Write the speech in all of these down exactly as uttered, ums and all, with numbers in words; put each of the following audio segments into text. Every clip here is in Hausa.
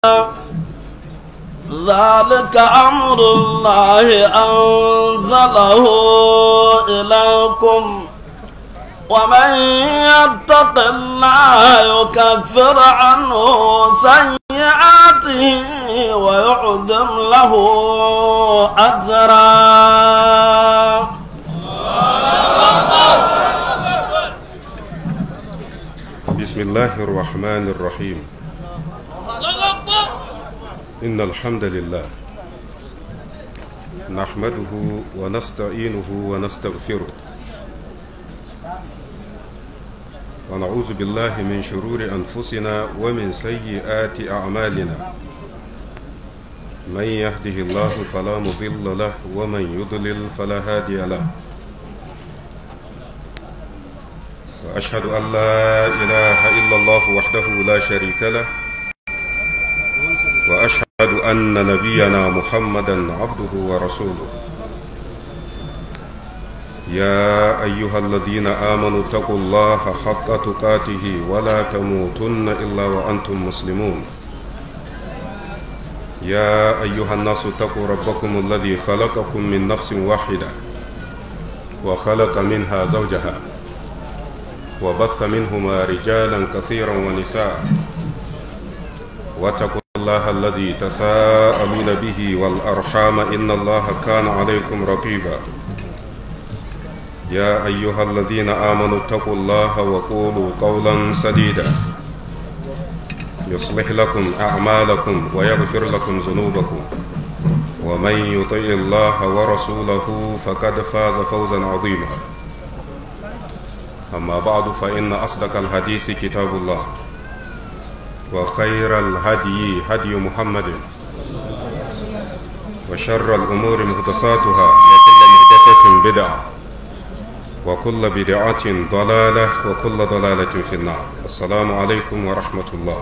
ذلك أمر الله أنزله إليكم ومن يتق الله يكفر عنه سيئاته ويعظم له أجرا. بسم الله الرحمن الرحيم. إن الحمد لله نحمده ونستعينه ونستغفره ونعوذ بالله من شرور أنفسنا ومن سيئات أعمالنا. من يهده الله فلا مضل له ومن يضلل فلا هادي له. وأشهد أن لا إله إلا الله وحده لا شريك له وأشهد أن نبينا محمدا عبده ورسوله. يا أيها الذين آمنوا اتقوا الله حق تقاته ولا تموتن إلا وأنتم مسلمون. يا أيها الناس اتقوا ربكم الذي خلقكم من نفس واحدة وخلق منها زوجها وبث منهما رجالا كثيرا ونساء واتقوا الله الذي تساءلون به والأرحام إن الله كان عليكم رقيبا. يا أيها الذين آمنوا اتقوا الله وقولوا قولا سديدا يصلح لكم أعمالكم ويغفر لكم ذنوبكم ومن يطع الله ورسوله فقد فاز فوزا عظيما. أما بعد فإن أصدق الحديث كتاب الله وخير الهدي هدي محمد وشر الأمور محدثاتها وكل محدثة بدعة وكل بدعة ضلالة وكل ضلالة في النار. السلام عليكم ورحمة الله.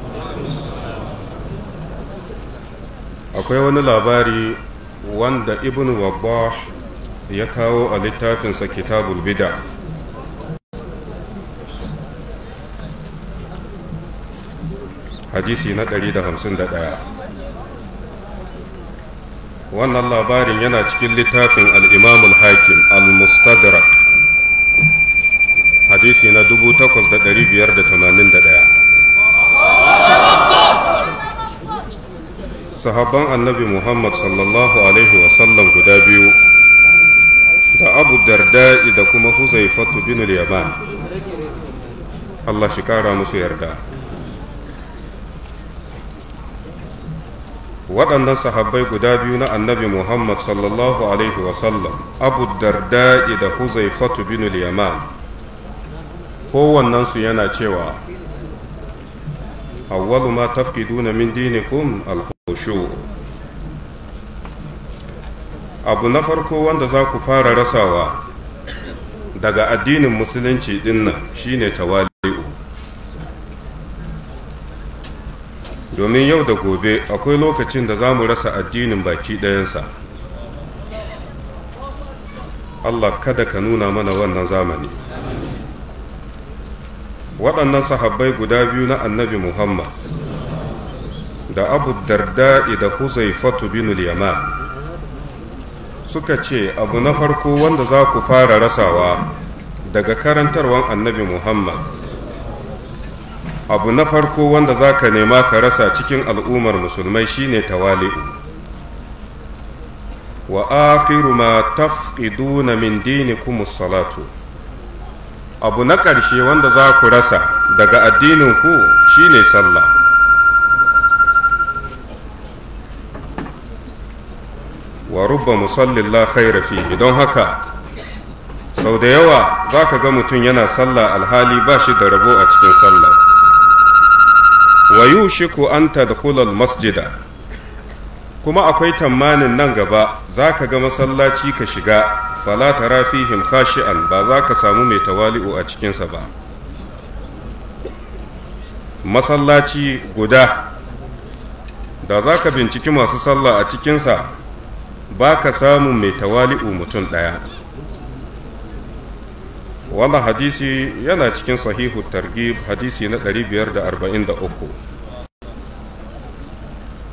akwai wani labari wanda ibn wabbah ya kawo a littafinsa kitabul bid'a. hadisi na ɗari da hamsin da ɗaya. wannan labarin yana cikin littafin al-imam al-hakim al-mustadrak hadisi na dubu takwas da ɗari biyar da tamanin da ɗaya. sahabban annabi muhammad sallallahu alaihi wasallam guda biyu da abu darda'i da kuma huzaifatu bin al-yaman Allah shi kara musu yarda. waɗannan sahabbai guda biyu na annabi muhammad sallallahu alaihi wasallam abu darda'i da huzaifatu bin al-yaman kowannensu yana cewa awwalu ma tafqiduna min dinikum al-khushu'. abu na farko wanda za ku fara rasawa daga addinin musulunci dinnan shine tawali'u. domin yau da gobe akwai lokacin da za mu rasa addinin baki ɗayansa. Allah kada ka nuna mana wannan zamani. waɗannan sahabbai guda biyu na annabi Muhammad da abu darda'i da huzaifatu bin al-yaman suka ce abu na farko wanda za ku fara rasawa daga karantarwan annabi Muhammad, abu na farko wanda za ka nema ka rasa cikin al'ummar musulmai shine tawali'u. wa akhiru ma tafqiduna min dinikum as-salatu. abu na ƙarshe wanda za ku rasa daga addininku shine sallah. wa rubba musallin la khaira fihi. don haka sau da yawa za ka ga mutum yana sallah alhali ba shi da rabo a cikin sallah. wa yushiku an tadkhula al-masjida. kuma akwai tamanin nan gaba za ka ga masallaci ka shiga fala tara fihim khashi'an, ba za ka samu mai tawali'u a cikinsa ba. masallaci guda da za ka binciki masu sallah a cikinsa ba ka samu mai tawali'u mutum ɗaya. wannan hadisi yana cikin sahihu targhib hadisi na ɗari biyar da arba'in da uku.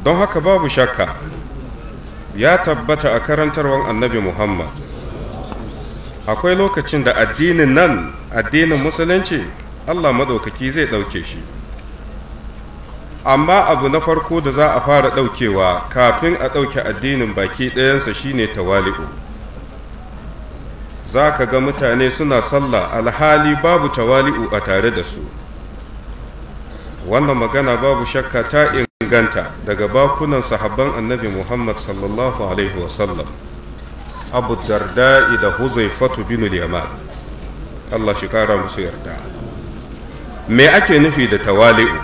don haka babu shakka ya tabbata a karantarwar annabi Muhammad akwai lokacin da addinin nan addinin musulunci Allah maɗaukaki zai ɗauke shi, amma abu na farko da za a fara ɗaukewa kafin a ɗauke addinin baki ɗayansa shine tawali'u. za ka ga mutane suna sallah alhali babu tawali'u a tare da su. wannan magana babu shakka ta inganta daga bakunan sahabban annabi Muhammad sallallahu alaihi wasallam, abu darda'i da huzaifatu bin al-yaman, Allah shi kara musu yarda. me ake nufi da tawali'u?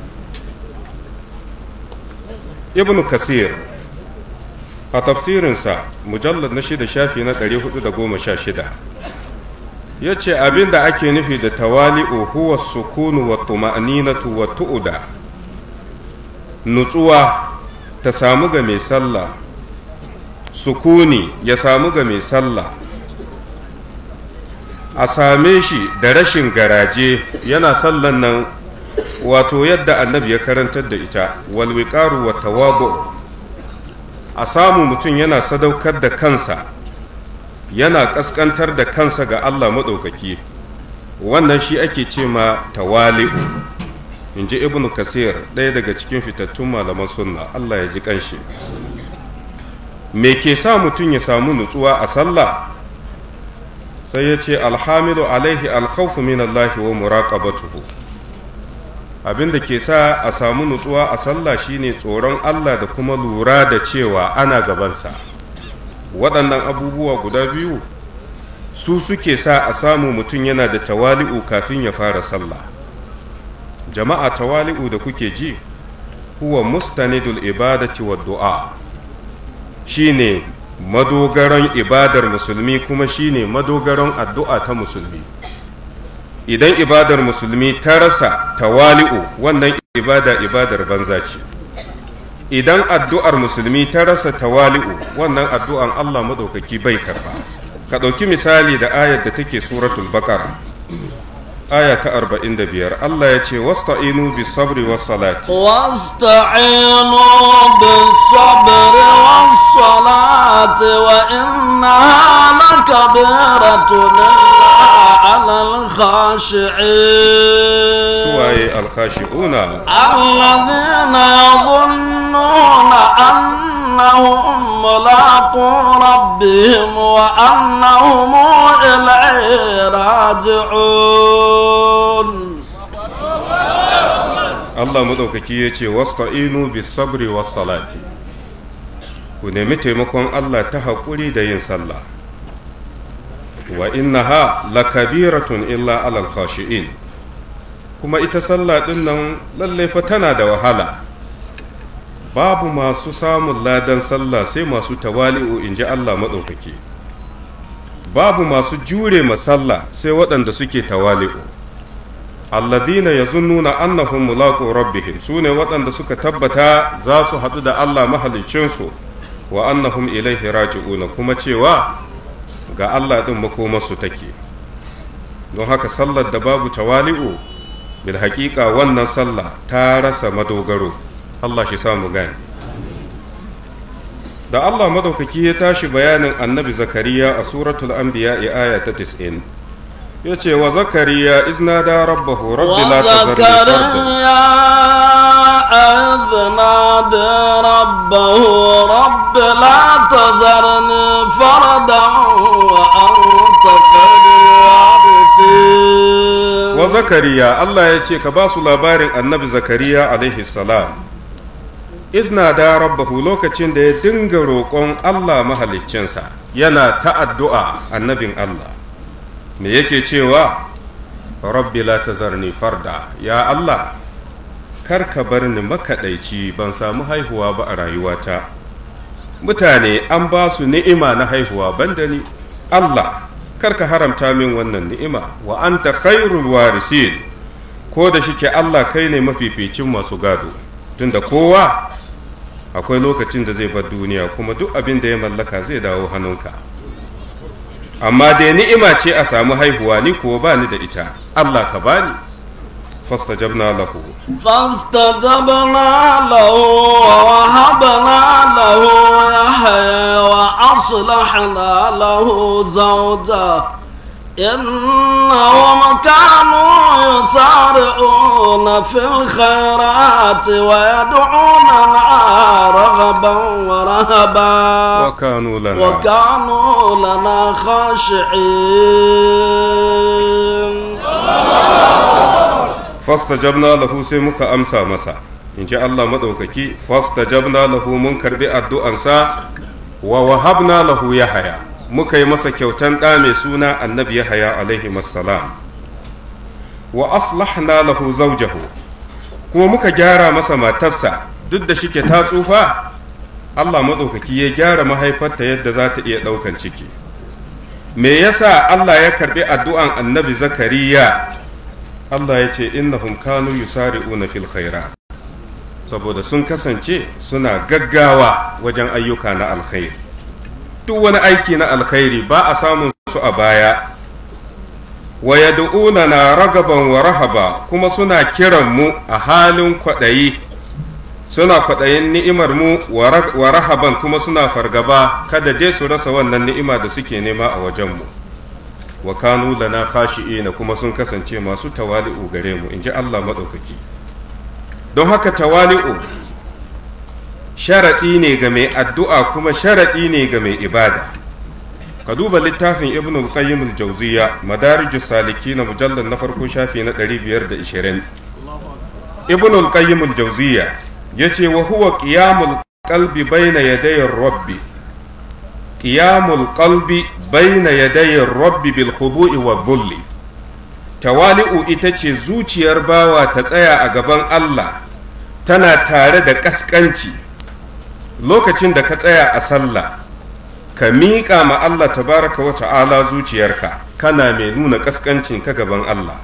ibn kasir a tafsirinsa mujallar na shida shafi na ɗari hudu da goma sha shida ya ce abinda ake nufi da tawali'u huwa sukunu wa tuma'ninatu wa tu'uda, nutsuwa ta samu ga mai sallah, sukuni ya samu ga mai sallah, a same shi da rashin garaje yana sallan nan wato yadda annabi ya karantar da ita, walwiƙaru wa tawabu, a samu mutum yana sadaukar da kansa, yana ƙasƙantar da kansa ga Allah maɗaukaki. wannan shi ake ce ma tawali'u, in ji ibn kasir, ɗaya daga cikin fitattun malaman sunna, Allah ya ji ƙanshi. me ke sa mutum ya samu nutsuwa a sallah? sai ya ce alhamilu alaihi alkhawfu min Allah wa muraqabatuhu. abinda ke sa a samu nutsuwa a sallah shine tsoron Allah da kuma lura da cewa ana gabansa. waɗannan abubuwa guda biyu su suke sa a samu mutum yana da tawali'u kafin ya fara sallah. jama'a, tawali'u da kuke ji huwa mustanidul ibadati wa du'a, shine madogaran ibadar musulmi kuma shine madogaran addu'a ta musulmi. idan ibadar musulmi ta rasa tawali'u, wannan ibada ibadar banza ce. idan addu'ar musulmi ta rasa tawali'u, wannan addu'an Allah madaukaki bai karba. ka ɗauki misali da ayar da take suratul baqara aya ta arba'in da biyar. Allah ya ce wasta'inu bis sabri was salati wasta'inu bis sabri was salati wa innaha lakabiratun alal khashi'in. suwaye al khashi'una? alladhina yadhunnuna annahum mulaqu rabbihim wa annahum ilayhi raji'un. Allah maɗaukaki ya ce wasta'inu bis sabri was salati, ku nemi taimakon Allah ta haƙuri da yin sallah. wa innaha lakabiratun illa alal khashi'in, kuma ita sallah ɗin nan lallai fa tana da wahala. babu masu samun ladan sallah sai masu tawali'u, in ji Allah maɗaukaki. babu masu jure masalla sai waɗanda suke tawali'u. alladhina yazunnuna annahum mulaqu rabbihim, sune waɗanda suka tabbata za su haɗu da Allah mahaliccinsu, wa annahum ilaihi raji'una, kuma cewa ga Allah ɗin makomarsu take. don haka sallar da babu tawali'u, bil haƙiƙa wannan sallah ta rasa madogaro. Allah shi samu gani. da Allah madaukaki ya tashi bayanin annabi zakariya a suratul anbiya aya ta tis'in, ya ce wa zakariya izna da rabbahu rabbi la tazarni fardan wa anta khairul warithin. wa zakariya, Allah ya ce ka ba su labarin annabi zakariya alaihi salam, izna da rabbahu, lokacin da ya dinga roƙon Allah mahaliccinsa, yana ta addu'a annabin Allah. me yake cewa? rabbi la tazarni farda, ya Allah kar ka bar ni makaɗaici, ban samu haihuwa ba a rayuwata. mutane an ba su ni'ima na haihuwa banda ni. Allah kar ka haramta min wannan ni'ima, wa anta khairul warisin, ko da shike Allah kai ne mafificin masu gado, tunda kowa akwai lokacin da zai bar duniya kuma duk abin da ya mallaka zai dawo hannunka. amma dai ni'ima ce a samu haihuwa, ni kuwa ba ni da ita, Allah ka bani. fastajabna lahu fastajabna lahu wa وأصلحنا له زوجه إنهم كانوا يسارعون في الخيرات ويدعوننا رغبا ورهبا وكانوا لنا وكانوا لنا خاشعين fastajabna lahu sai muka amsa masa in ji Allah madaukaki fastajabna lahu mun karbi addu'ansa wa wahabna lahu yahya muka yi masa kyautan ɗa mai suna annabi yahya alaihi assalam wa aslahna lahu zawjahu kuma muka gyara masa matarsa duk da shike ta tsufa Allah madaukaki ya gyara mahaifarta yadda za ta iya ɗaukan ciki me yasa Allah ya karbi addu'an annabi zakariya Allah ya ce innahum kanu yusari'una fil khairat saboda sun kasance suna gaggawa wajen ayyuka na alkhairi duk wani aiki na alkhairi ba a samun su a baya wa yad'una na ragaban wa rahaba kuma suna kiran mu a halin kwaɗayi suna kwaɗayin ni'imar mu wa rahaban kuma suna fargaba kada dai su rasa wannan ni'ima da suke nema a wajen mu wa kanu lana khashi'ina kuma sun kasance masu tawali'u gare mu inji Allah madaukaki don haka tawali'u sharadi ne ga mai addu'a kuma sharadi ne ga mai ibada ka duba littafin ibn al-qayyim al-jawziyya madarijus salikin mujallal na farko shafi na ɗari biyar da ishirin ibn al-qayyim al-jawziyya yace wa huwa qiyamul qalbi bayna yaday rabbi qiyamul qalbi bayna yaday rabbi bil khudu'i wa dhulli tawali'u ita ce zuciyar bawa ta tsaya a gaban Allah tana tare da kaskanci lokacin da ka tsaya a sallah ka miƙa ma Allah tabaraka wa ta'ala zuciyarka kana mai nuna kaskancin ka gaban Allah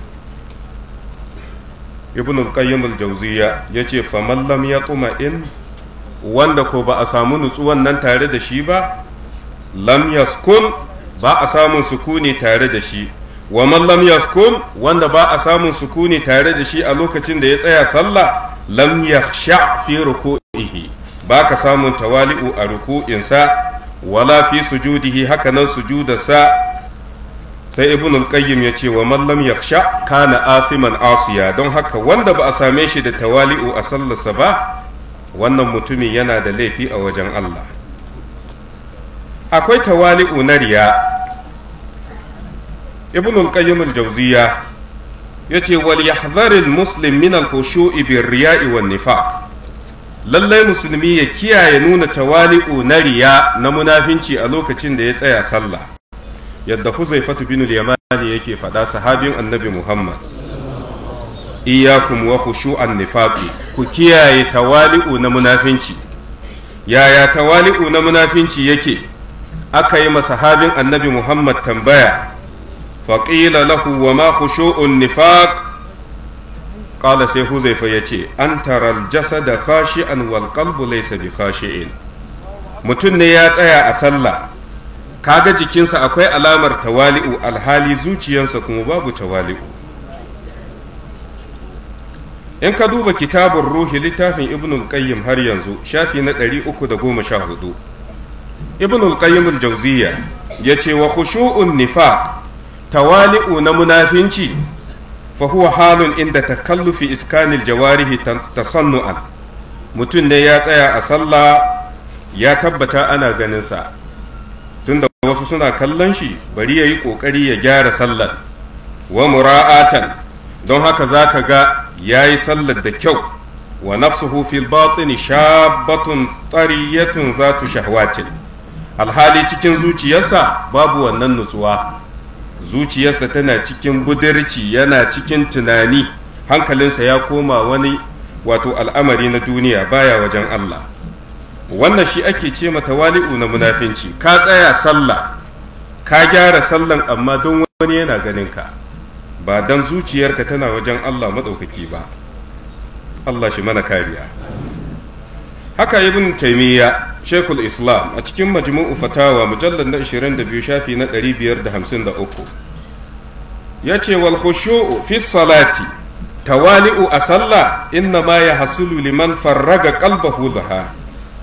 ibn al-qayyim al-jawziyya yace faman lam yatma'in wanda ko ba a samu nutsuwan nan tare da shi ba lam yaskun ba a samun sukuni tare da shi wa man lam yaskun wanda ba a samun sukuni tare da shi a lokacin da ya tsaya sallah lam yakhsha fi ruku'ihi ba ka samun tawali'u a ruku'insa wala fi sujudihi haka nan sujudarsa sai ibn al-qayyim ya ce wa man lam yakhsha kana asiman asiya don haka wanda ba a same shi da tawali'u a sallarsa ba wannan mutumin yana da laifi a wajen Allah akwai tawali'u na riya ibn al-qayyim al-jawziyya yace wal yahdhar al-muslim min al-khushu'i bir-riya'i wan-nifaq lallai musulmi ya kiyaye nuna tawali'u na riya na munafinci a lokacin da ya tsaya sallah yadda Huzaifatu bin al-Yamani yake faɗa sahabin annabi Muhammad iyyakum wa khushu'an nifaqi ku kiyaye tawali'u na munafinci yaya tawali'u na munafinci yake aka yi masahabin annabi Muhammad tambaya faƙila lahu wa ma khushu'un nifaq qala sai Huzaifa yace an taral jasada khashi'an wal qalbu laysa bi khashi'in mutum ne ya tsaya a sallah kaga jikinsa akwai alamar tawali'u alhali zuciyarsa kuma babu tawali'u in ka duba kitabun ruhi littafin ibnul qayyim har yanzu shafi na ɗari uku da goma sha hudu ibnul qayyim al-jawziyya yace wa khushu'un nifaq tawali'u na munafinci fa huwa halun inda takallufi iskanil jawarihi tasannu'an mutum ne ya tsaya a sallah ya tabbata ana ganin sa tunda wasu suna kallon shi bari yayi kokari ya gyara sallar wa mura'atan don haka zaka ga yayi sallar da kyau wa nafsuhu fil batini shabbatun tariyatun zatu shahwatin alhali cikin zuciyarsa babu wannan nutsuwa zuciyarsa tana cikin budurci yana cikin tunani hankalinsa ya koma wani wato al'amari na duniya baya wajen Allah wannan shi ake ce mata wali'u na munafinci ka tsaya sallah ka gyara sallan amma don wani yana ganin ka ba dan zuciyarka tana wajen Allah madaukaki ba Allah shi mana kariya haka ibn taymiya shaykhul islam a cikin majmu'u fatawa mujallad na ashirin da biyu shafi na ɗari biyar da hamsin da uku yace wal khushu'u fi salati tawali'u a sallah inna ma yahsulu liman farraga qalbahu laha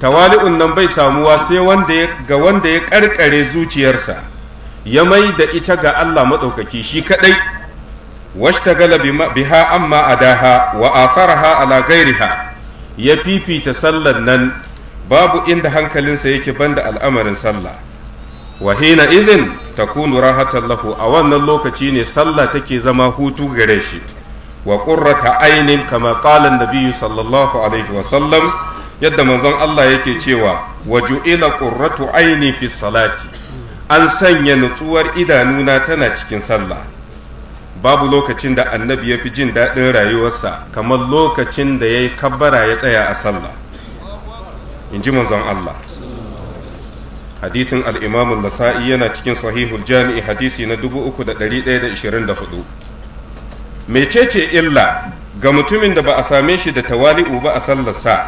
tawali'un nan bai samuwa sai wanda ya ga wanda ya karkare zuciyarsa ya mai da ita ga Allah maɗaukaki shi kaɗai, washtagala biha amma adaha wa atharaha ala gairiha, ya fifita sallar nan babu inda hankalinsa yake banda al'amarin sallah. wa hina izin takunu rahatan lahu, a wannan lokaci ne sallah take zama hutu gare shi, wa qurrata ainin kama qala an-nabiy sallallahu alaihi wa sallam, yadda manzon Allah yake cewa wa ju'ila qurratu aini fi salati, an sanya nutsuwar idanuna tana cikin sallah. babu lokacin da annabi ya fi jin daɗin rayuwarsa kamar lokacin da ya yi kabbara ya tsaya a sallah, in ji manzon Allah. hadisin al'imamun nasa'i yana cikin sahihul jami'i hadisi na dubu uku da ɗari ɗaya da ishirin da hudu. mecece illa ga mutumin da ba a same shi da tawali'u ba a sallarsa?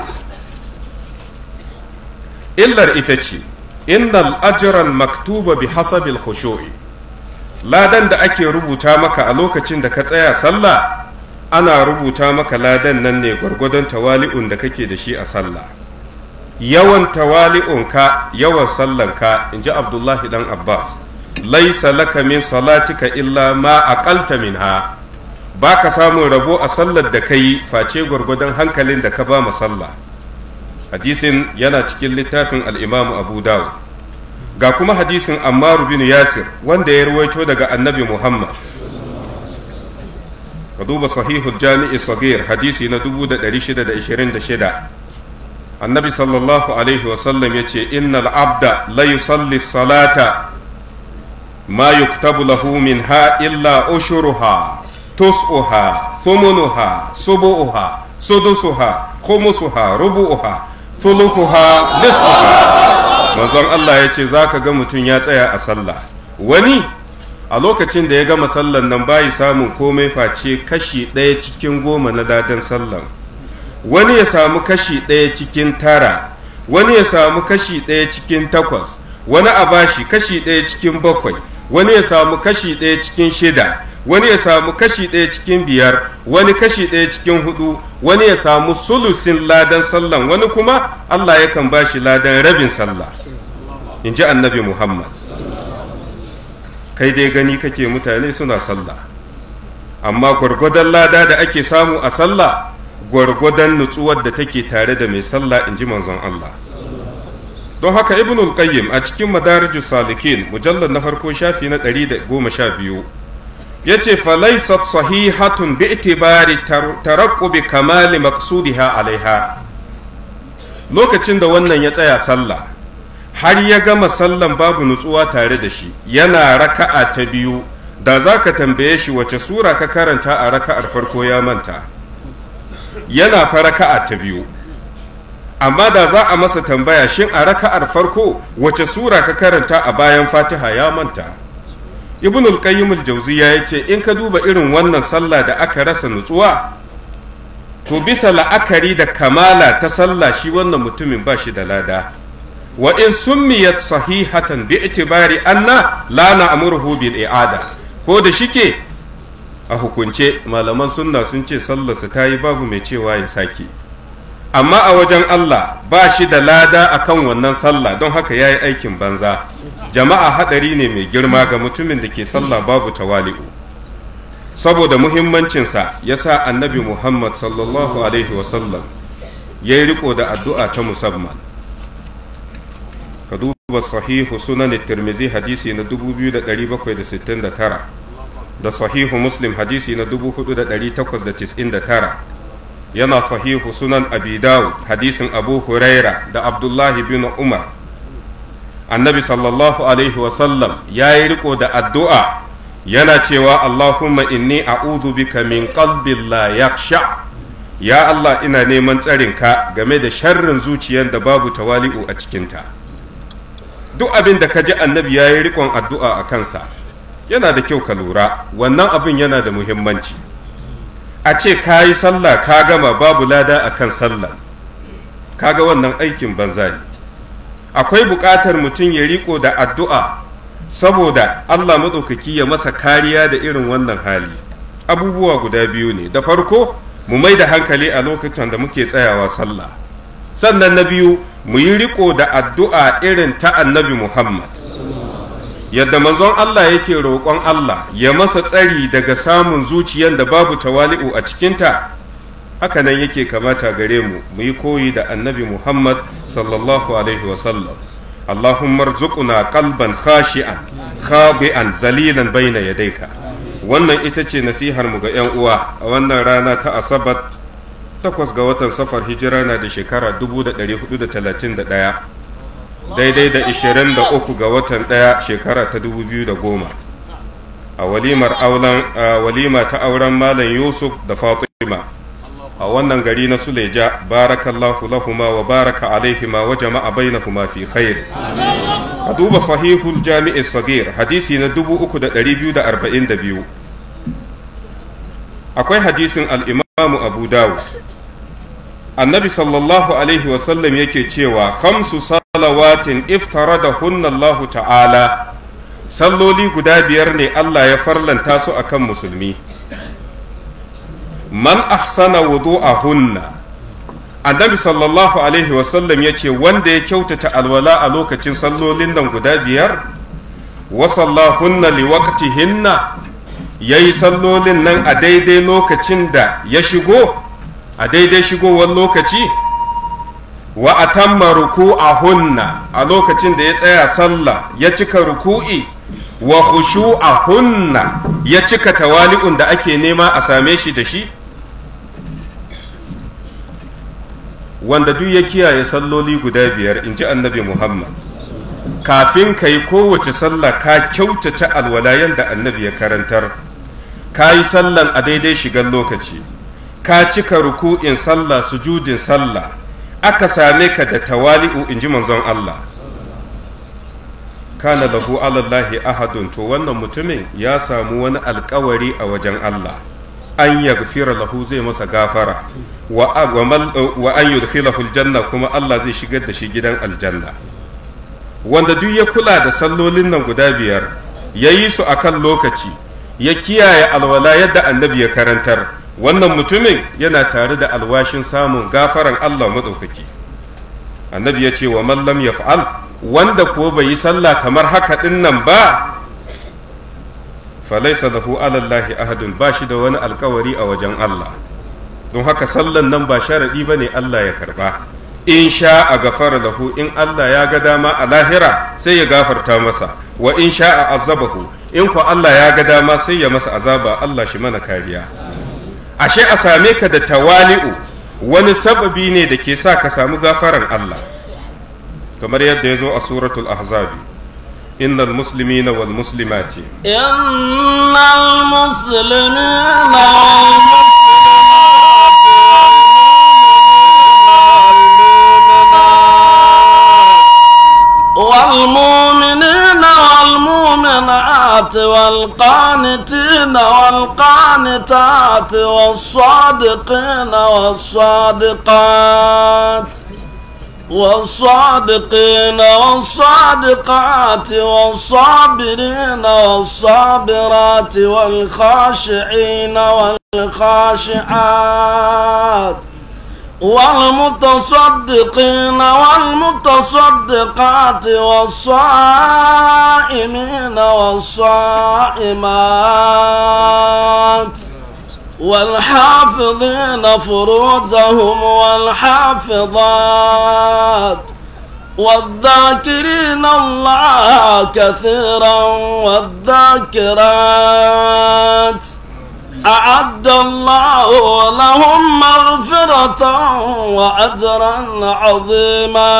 illar ita ce innal ajral maktuba bi hasabil khushu'i, ladan da ake rubuta maka a lokacin da ka tsaya sallah ana rubuta maka ladan nan ne gwargwadon tawali'un da kake da shi a sallah. yawan tawali'unka yawan sallanka, in ji abdullahi dan abbas, laisa laka min salatika illa ma aqalta minha, ba ka samun rabo a sallar da kai face gwargwadon hankalin da ka ba ma sallah. hadisin yana cikin littafin al'imamu abu dawud. ga kuma hadisin Ammar bin Yasir wanda ya ruwaito daga annabi Muhammad, ka duba sahihul jami'i sagir hadisi na dubu da ɗari shida da ishirin da shida. annabi sallallahu alaihi wasallam ya ce innal abda la yusalli salata ma yuktabu lahu minha illa ushuruha tus'uha thumunuha subu'uha sudusuha khumusuha rubu'uha thuluthuha nisfuha. manzon Allah ya ce za ka ga mutum ya tsaya a sallah, wani a lokacin da ya gama sallan nan bayi samun komai face kashi ɗaya cikin goma na ladan sallan, wani ya samu kashi ɗaya cikin tara, wani ya samu kashi ɗaya cikin takwas, wani a bashi kashi ɗaya cikin bakwai, wani ya samu kashi ɗaya cikin shida, wani ya samu kashi ɗaya cikin biyar, wani kashi ɗaya cikin hudu, wani ya samu sulusin ladan sallan, wani kuma Allah yakan bashi ladan rabin sallah, in ji annabi Muhammad. kai dai gani kake mutane suna sallah, amma gwargwadon lada da ake samu a sallah gwargwadon nutsuwar da take tare da mai sallah, in ji manzon Allah. don haka ibnul qayyim a cikin madarijus salikin mujallar na farko shafi na ɗari da goma sha biyu ya ce falaisat sahihatun bi itibari tarakkubi kamali maqsudiha alaiha. lokacin da wannan ya tsaya sallah har ya gama sallan babu nutsuwa tare da shi, yana raka'a ta biyu, da za ka tambaye shi wace sura ka karanta a raka'ar farko ya manta, yana fa raka'a ta biyu, amma da za a masa tambaya shin a raka'ar farko wace sura ka karanta a bayan fatiha ya manta. ibnul qayyim al-jawziyya yace in ka duba irin wannan sallah da aka rasa nutsuwa, to bisa la'akari da kamala ta sallah shi wannan mutumin ba shi da lada. wa in summiyat sahihatan bi itibari anna la na'muruhu bil i'ada, ko da shike a hukunce malaman sunna sun ce sallarsa ta yi babu mai cewa ya sake, amma a wajen Allah ba shi da lada akan wannan sallah, don haka ya yi aikin banza. jama'a hadari ne mai girma ga mutumin da ke sallah babu tawali'u. saboda muhimmancinsa ya sa annabi Muhammad sallallahu alaihi wasallam ya yi riko da addu'a ta musamman. ka duba sahihu sunan tirmizi hadisi na dubu biyu da ɗari bakwai da sittin da tara da sahihu muslim hadisi na dubu hudu da ɗari takwas da tis'in da tara, yana sahihu sunan abi dawud hadisin abu huraira da abdullahi bin umar. annabi sallallahu alaihi wasallam ya yi riko da addu'a yana cewa allahumma inni a'udhu bika min qalbin la yakhsha, ya Allah ina neman tsarinka game da sharrin zuciyar da babu tawali'u a cikinta. duk abin da ka ji annabi ya yi rikon addu'a a kansa yana da kyau ka lura, wannan abin yana da muhimmanci. a ce ka yi sallah ka gama babu lada a kan sallah, kaga wannan aikin banza ne. akwai buƙatar mutum ya riko da addu'a saboda Allah maɗaukaki ya masa kariya da irin wannan hali. abubuwa guda biyu ne, da farko mu mai da hankali a lokacin da muke tsayawa sallah, sannan na biyu mu yi riko da addu'a irin ta annabi Muhammad, yadda manzon Allah yake roƙon Allah ya masa tsari daga samun zuciyar da babu tawali'u a cikinta, haka nan yake kamata gare mu mu yi koyi da annabi Muhammad sallallahu alaihi wasallam. Allahumma rzuqna qalban khashi'an khabi'an zalilan baina yadayka. Wannan ita ce nasihar mu ga 'yan uwa a wannan rana ta Asabar takwas ga watan Safar, hijira na da shekara dubu da ɗari hudu da talatin da ɗaya, daidai da ishirin da uku ga watan ɗaya shekara ta dubu biyu da goma, a walimar auren walima ta auren Malam Yusuf da Fatima a wannan gari na Suleja. Barakallahu lahuma wa baraka alaihima wa jama'a bainahuma fi khair. A duba sahihul jami'i sagir hadisi na dubu uku da ɗari biyu da arba'in da biyu. Akwai hadisin al'imamu Abu Dawud, annabi sallallahu alaihi wasallam yake cewa khamsu salawatin iftaradahunna Allah ta'ala, salloli guda biyar ne Allah ya farlanta su akan musulmi. Man ahsana wudu'ahunna, annabi sallallahu alaihi wasallam ya ce wanda ya kyautata alwala a lokacin sallolin nan guda biyar, wa sallahunna liwaqtihinna, yayi sallolin nan a daidai lokacin da ya shigo, a daidai shigowar lokaci, wa atamma ruku'ahunna, a lokacin da ya tsaya sallah ya cika ruku'i, wa khushu'ahunna, ya cika tawali'un da ake nema a same shi da shi. Wanda duk ya kiyaye salloli guda biyar, in ji annabi Muhammad, kafin ka yi kowace sallah ka kyautata alwalayen da annabi ya karantar, ka yi sallan a daidai shigar lokaci, ka cika ruku'in sallah, sujudin sallah, aka same ka da tawali'u, in ji manzon Allah, kana lahu alallahi ahadun, to wannan mutumin ya samu wani alkawari a wajen Allah, an yaghfira lahu, zai masa gafara, wa an yudkhilahu aljanna, kuma Allah zai shigar da shi gidan aljanna. Wanda duk ya kula da sallolin nan guda biyar, ya yi su akan lokaci, ya kiyaye alwala yadda annabi ya karantar, wannan mutumin yana tare da alwashin samun gafaran Allah maɗaukaki. Annabi ya ce wa man lam yaf'al, wanda ko bai yi sallah kamar haka din nan ba, falaisa lahu alallahi ahadun, ba shi da wani alkawari a wajen Allah. Don haka sallan nan ba sharadi bane Allah ya karba. In sha a gafara lahu, in Allah ya ga dama a lahira sai ya gafarta masa, wa in sha a azabahu, in ko Allah ya ga dama sai ya masa azaba. Allah shi mana kariya. Ashe a same ka da tawali'u wani sababi ne da ke sa ka samu gafaran Allah, kamar yadda ya zo a suratul ahzabi, innal muslimina wal muslimati innal muslimina wal muslimati والمؤمنين والمؤمنات والقانتين والقانتات والصادقين والصادقات والصادقين والصادقات والصابرين والصابرات والخاشعين والخاشعات والمتصدقين والمتصدقات والصائمين والصائمات والحافظين فروجهم والحافظات والذاكرين الله كثيرا والذاكرات أعد الله لهم مغفرة وأجرا عظيما.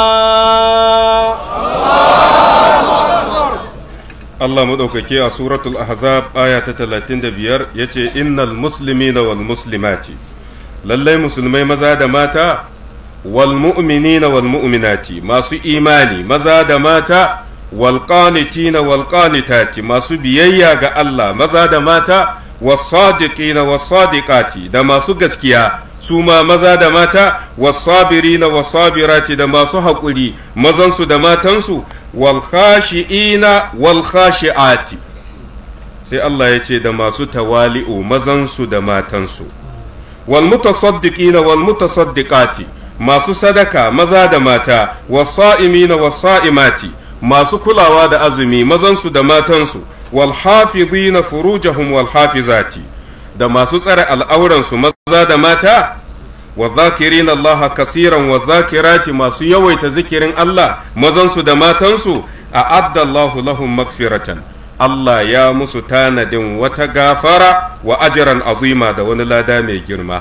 Allah maɗaukaki a suratul ahzab aya ta talatin da biyar ya ce innal muslimina wal muslimati, lallai musulmai maza da mata, wal mu'minina wal mu'minati, masu imani maza da mata, wal qanitina wal qanitati, masu biyayya ga Allah maza da mata, was sadiqina was sadiqati, da masu gaskiya su ma maza da mata, was sabirina was sabirati, da masu haƙuri mazansu da matansu, wal khashi'ina wal khashi'ati, sai Allah ya ce da masu tawali'u mazansu da matansu, wal mutasaddiqina wal mutasaddiqati, masu sadaka maza da mata, wasa'imina wasa'imati, masu kulawa da azumi mazansu da matansu, wal hafizina furujahum wal hafizati, da masu tsare al'auransu maza da mata, wa zakirina Allah kasiran wa zakirati, masu yawaita zikirin Allah mazansu da matansu, a'adda Allahu lahum magfiratan, Allah ya musu tanadin wata gafara wa ajran azima, da wani lada mai girma.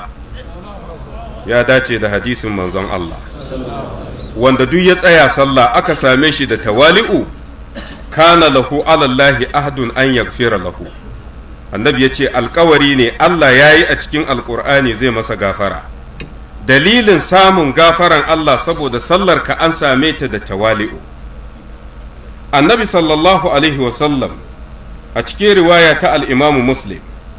Ya dace da hadisin manzon Allah, wanda duk ya tsaya sallah aka same shi da tawali'u, kana lahu alallahi ahdun an yaghfira lahu. Annabi ya ce alkawari ne Allah ya yi a cikin alkur'ani zai masa gafara. Dalilin samun gafaran Allah saboda sallar ka an same ta da tawali'u. Annabi sallallahu alaihi wasallam a cikin riwaya ta al'imamu Muslim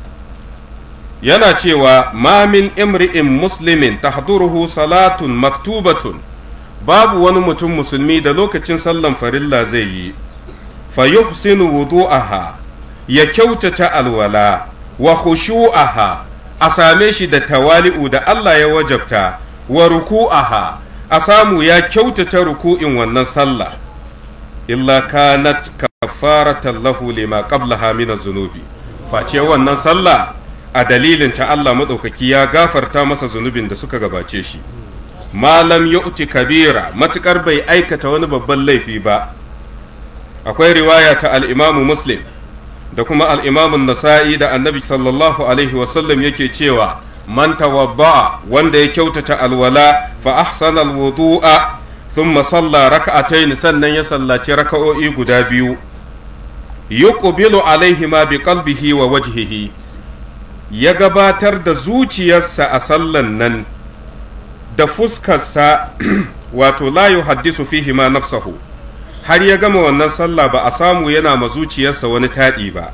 yana cewa ma min imri'in muslimin tahduruhu salatun maktubatun, babu wani mutum musulmi da lokacin sallan farilla zai yi fa yuhsinu wudu'aha, ya kyautata alwala, wa khushu'aha, a same shi da tawali'u da Allah ya wajabta, wa ruku'aha, a samu ya kyautata ruku'in wannan sallah, illa kanat kafaratan lahu lima qablaha min az-zunubi, face wannan sallah a dalilin ta Allah madaukaki ya gafarta masa zunubin da suka gabace shi. Malam yu'ti kabira, matukar bai aikata wani babban laifi ba. Akwai riwaya ta al-Imam Muslim da kuma al-Imam Nasa'i da Annabi sallallahu alaihi wasallam yake cewa man tawabba'a, wanda ya kyautata alwala, fa ahsana al-wudu'a thumma salla rak'atayn, sannan ya sallaci raka'o'i guda biyu, yuqbilu alaihima bi qalbihi wa wajhihi, ya gabatar da zuciyarsa a sallan nan da fuskarsa, wato la yuhaddisu fihi ma nafsahu, har ya gama wannan sallah ba a samu yana ma zuciyarsa wani taɗi ba,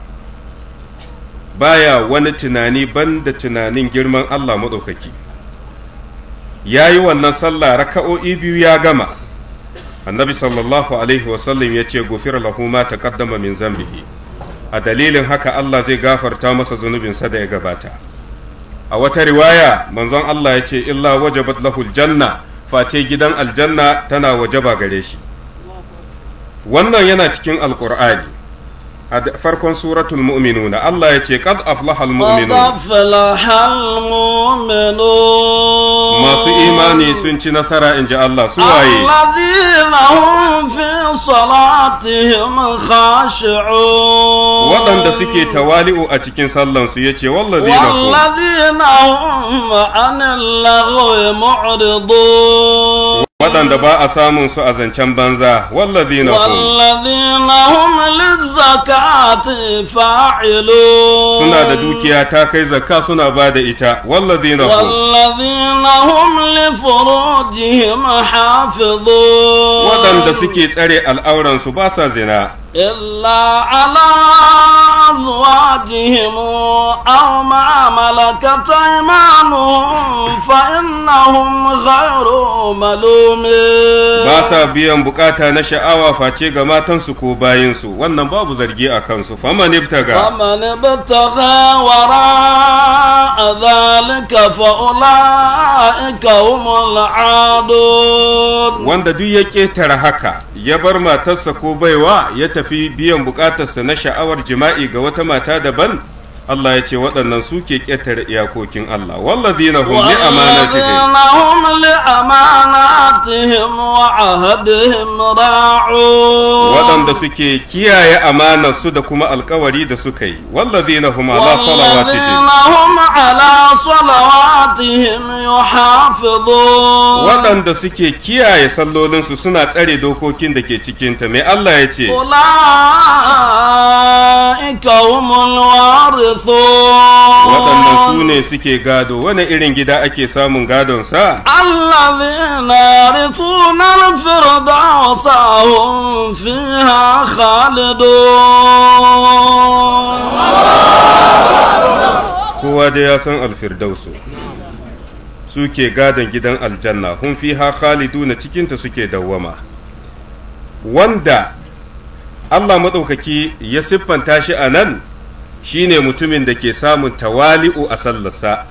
baya wani tunani banda tunanin girman Allah maɗaukaki. Ya yi wannan sallah raka'o'i biyu ya gama. Annabi sallallahu alaihi wasallam ya ce gufira lahu ma taqaddama min zambihi, a dalilin haka Allah zai gafarta masa zunubinsa da ya gabata. A wata riwaya manzon Allah ya ce illa wajabat lahul janna, face gidan aljanna tana wajaba gare shi. Wannan yana cikin alqur'ani a farkon suratul mu'minuna Allah ya ce qad aflaha almu'minun, masu imani sun ci nasara in ji Allah. Su waye? alladhina hum fi salatihim khashi'un, waɗanda suke tawali'u a cikin sallansu. yace walladhina hum anil lagwi mu'ridun, waɗanda ba a samun su a zancen banza. walladhina hum lizzakati fa'ilun, suna da dukiya ta kai zakka suna ba da ita. walladhina hum li furujihim hafizun, waɗanda suke tsare al'auransu ba sa zina. إلا على أزواجهم أو ما ملكت أيمانهم فإنهم غير ملومين. ba sa biyan bukata na sha'awa face ga matansu ko bayinsu, wannan babu zargi a kansu. faman ibtaga faman ibtaga wara dhalika fa ulaika humul aadun, wanda duk ya ketare haka ya bar matarsa ko baiwa ya tafi biyan bukatarsa na sha'awar jima'i ga wata mata daban, Allah ya ce waɗannan suke ƙetare iyakokin Allah. wallazina hum li amanatihim wa ahdihim ra'un, waɗanda suke kiyaye amanar su da kuma alƙawari da suka yi. wallazina hum ala salawatihim hum ala salawatihim yuhafizun, waɗanda suke kiyaye sallolinsu suna tsare dokokin da ke cikinta. mai Allah ya ce ulaika humul warithun, waɗannan su ne suke gado. wani irin gida ake samun gadon sa? allazina yarithuna al-firdausa hum fiha khalidun. kowa dai ya san alfirdausu, suke gadon gidan aljanna. hum fiha khaliduna, cikinta suke dawwama. wanda Allah maɗaukaki ya siffanta shi a nan shine mutumin da ke samun tawali'u a sallarsa,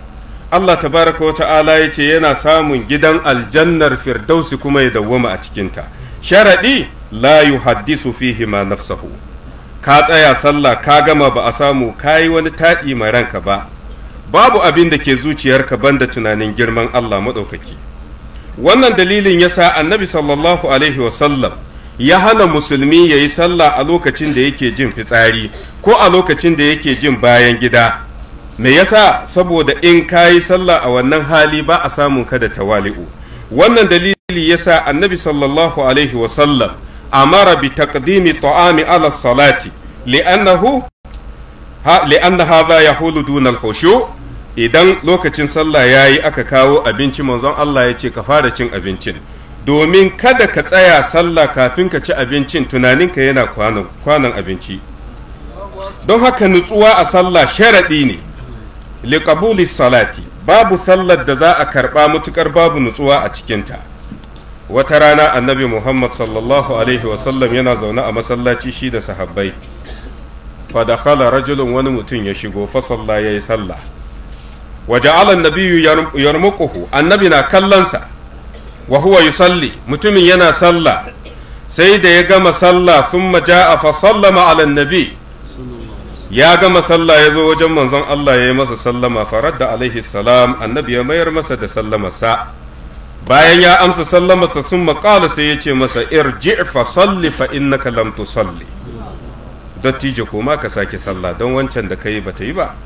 Allah tabaraka wa ta'ala ya ce yana samun gidan aljannar firdausi kuma ya dawwama a cikinta. Sharaɗi la yuhaddisu fihi ma nafsahu. Ka tsaya sallah ka gama ba a samu kayi wani taɗi mai ranka ba, babu abin da ke zuciyarka banda tunanin girman Allah maɗaukaki. Wannan dalilin yasa annabi sallallahu alaihi wasallam ya hana musulmi ya yi sallah a lokacin da yake jin fitsari ko a lokacin da yake jin bayan gida. Me yasa? Saboda in ka yi sallah a wannan hali ba a samun ka da tawali'u. Wannan dalili yasa annabi sallallahu alaihi wasallam amara bi taqdimi ta'ami ala salati li'annahu ha li'anna hadha yahulu duna al-khushu'. Idan lokacin sallah yayi aka kawo abinci manzon Allah ya ce ka fara cin abincin, domin kada ka tsaya sallah kafin ka ci abincin tunaninka yana kwanan kwanan abinci. Don haka nutsuwa a sallah sharadi ne liqabuli salati. Babu sallar da za a karba mutukar babu nutsuwa a cikinta. Wata rana annabi Muhammad sallallahu alaihi wasallam yana zaune a masallaci shi da sahabbai. Fa dakhala rajulun, wani mutum ya shigo fa salla yayi sallah. Wa ja'ala an-nabiyyu yarmuquhu, annabi na kallansa wa huwa yusalli, mutumin yana sallah. Sai da ya gama sallah thumma ja'a fa sallama ala an-nabi, ya gama sallah ya zo wajen manzon Allah ya yi masa sallama, faradda alaihi salam, annabi ya mayar masa da sallamarsa. Bayan ya amsa sallamarsa sun maƙala sai ya ce masa irji fa salli fa innaka lam tusalli. Dattijo koma ka sake sallah don wancan da kai bata yi ba.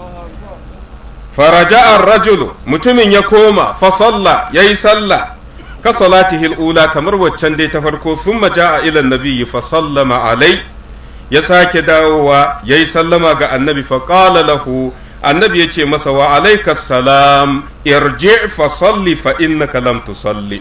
Faraja ar-rajulu, mutumin ya koma fa salla yayi sallah ka salatihi al-ula, kamar waccan dai ta farko. Thumma ja'a ila an-nabi fa sallama alai, ya sake dawowa ya yi sallama ga annabi faƙala lahu, annabi ya ce masa wa alaikas salam irji fa salli fa innaka lam tusalli.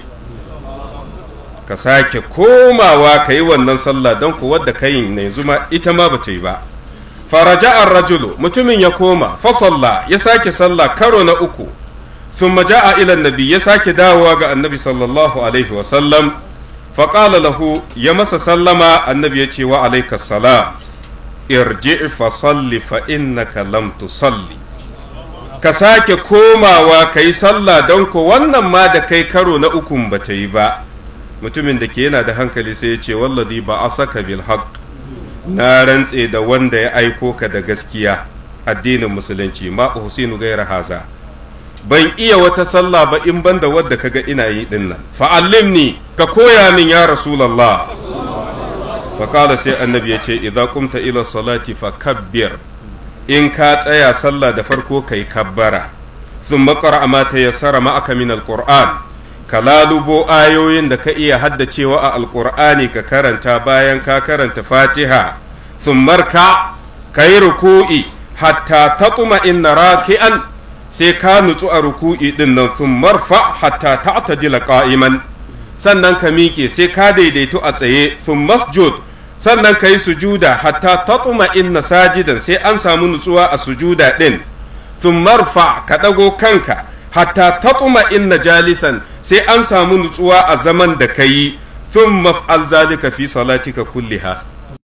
Ka sake komawa ka yi wannan sallah don ku wadda ka yi ne zuma ita ma bata yi ba. Faraja ar-rajulu, mutumin ya koma fa salla ya sake sallah karo na uku. Thumma ja'a ila annabi, ya sake dawowa ga annabi sallallahu alaihi wa sallam. faƙala lahu, ya masa sallama, annabi ya ce wa alaika salam irji fa salli fa innaka lam tusalli. Ka sake komawa ka yi sallah don ko wannan ma da kai karo na ukun ba ta yi ba. Mutumin da ke yana da hankali sai ya ce wallazi ba asaka bil haqq, na rantse da wanda ya aiko ka da gaskiya, addinin musulunci, ma uhsinu gaira haza, ban iya wata sallah ba in banda wadda kaga ina yi din nan. Fa'allimni, ka koya min ya Rasulullah. Fa kala sai annabi ya ce idza qumta ila salati fa kabbir, in ka tsaya sallah da farko kai kabbara. Thumma qra ma tayassara ma'aka min alquran, ka lalubo ayoyin da ka iya haddacewa a alqur'ani ka karanta bayan ka karanta Fatiha. Thumma ka kai ruku'i hatta tatma inna raki'an, sai ka nutsu a ruku'i din nan. Sun marfa hatta ta'tadila qa'iman, sannan ka miƙe sai ka daidaito a tsaye. Sun masjud, sannan ka yi sujuda hatta tatma inna sajidan, sai an samu nutsuwa a sujuda din. Sun marfa, ka ɗago kanka hatta tatma inna jalisan, sai an samu nutsuwa a zaman da ka yi. Sun maf'al zalika fi salatika kulliha,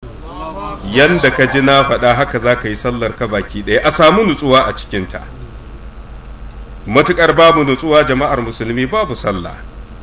yanda ka ji na faɗa haka za ka yi sallar ka baki ɗaya, a samu nutsuwa a cikinta. Matuƙar babu nutsuwa jama'ar musulmi babu sallah.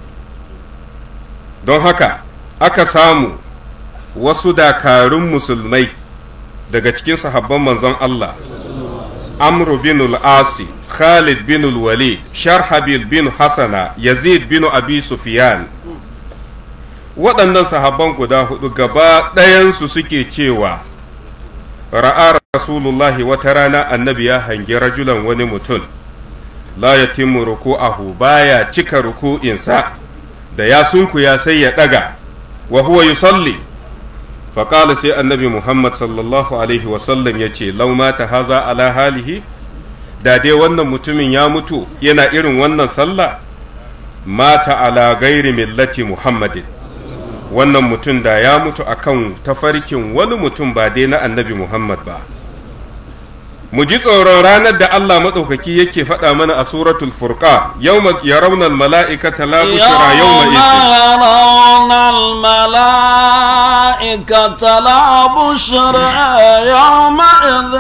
Don haka aka samu wasu dakarun musulmai daga cikin sahabban manzon Allah, Amru bin al-Asi, Khalid bin al-Walid, Sharhabil bin Hasana, Yazid bin Abi Sufyan. Waɗannan sahabban guda hudu gaba ɗayansu suke cewa ra'a Rasulullahi, wata rana annabi ya hangi rajulan, wani mutum, la yatimmu ruku'ahu, baya cika ruku'insa, da ya sunkuya sai ya daga, wa huwa yusalli. fa qala, sai annabi Muhammad sallallahu alaihi wa sallam yace law mata haza ala halihi, da dai wannan mutumin ya mutu yana irin wannan sallah, mata ala gairi millati Muhammadin, wannan mutum da ya mutu akan tafarkin wani mutum ba dai na annabi Muhammad ba. Mu ji tsoron ranar da Allah maɗaukaki yake faɗa mana a suratul Furqan, yawma yarawna al-mala'ikata la bushra yawma idhin الملائكة لا بشرى يومئذ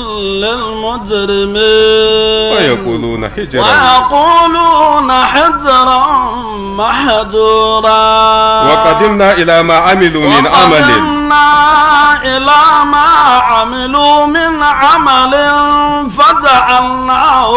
للمجرمين ويقولون حجرا ويقولون حجرا محجورا وقدمنا إلى ما عملوا من عمل وقدمنا إلى ما عملوا من عمل فجعلناه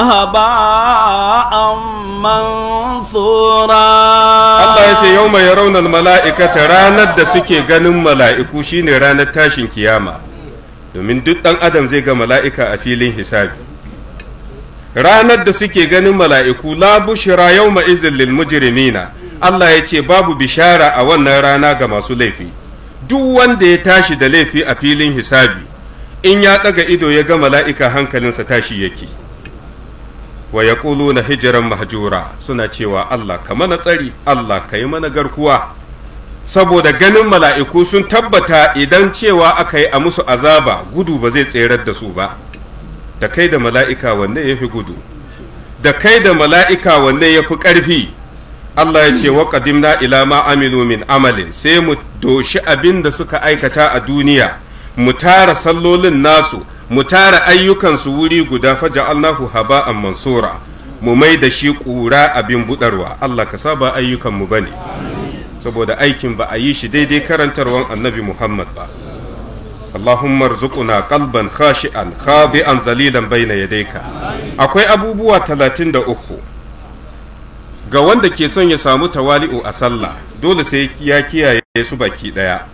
هباء منثورا. Allah ya ce yau mai raunar mala'ikata ranar da suke ganin mala'iku shine ranar tashin kiyama, domin duk ɗan adam zai ga mala'ika a filin hisabi. Ranar da suke ganin mala'iku la bushira yau ma'izin lil mujrimina, Allah ya ce babu bishara a wannan rana ga masu laifi. Duk wanda ya tashi da laifi a filin hisabi, in ya ɗaga ido ya ga mala'ika hankalinsa tashi yake. Wa ya na hijiran mahjura suna cewa Allah ka mana tsari, Allah ka yi mana garkuwa, saboda ganin mala'iku sun tabbata idan cewa aka yi a musu azaba gudu ba zai tserar da su ba. Da kai da mala'ika wanne ya fi gudu, da kai da mala'ika wanne ya fi ƙarfi. Allah ya ce wa qadimna ila ma amilu min amalin, sai mu doshi abin da suka aikata a duniya, mu tara sallolin nasu, mu tara ayyukansu wuri guda faja'alnahu haba'an mansura, mu mai da shi ƙura abin budarwa. Allah ka saba ayyukanmu bane, saboda aikin ba a yi shi daidai karantarwan annabi Muhammad ba. Allahumma rzuquna qalban khashi'an khadi'an zalilan bayna yadayka. Akwai abubuwa talatin da uku ga wanda ke son ya samu tawali'u a sallah, dole sai ya kiyaye su baki daya.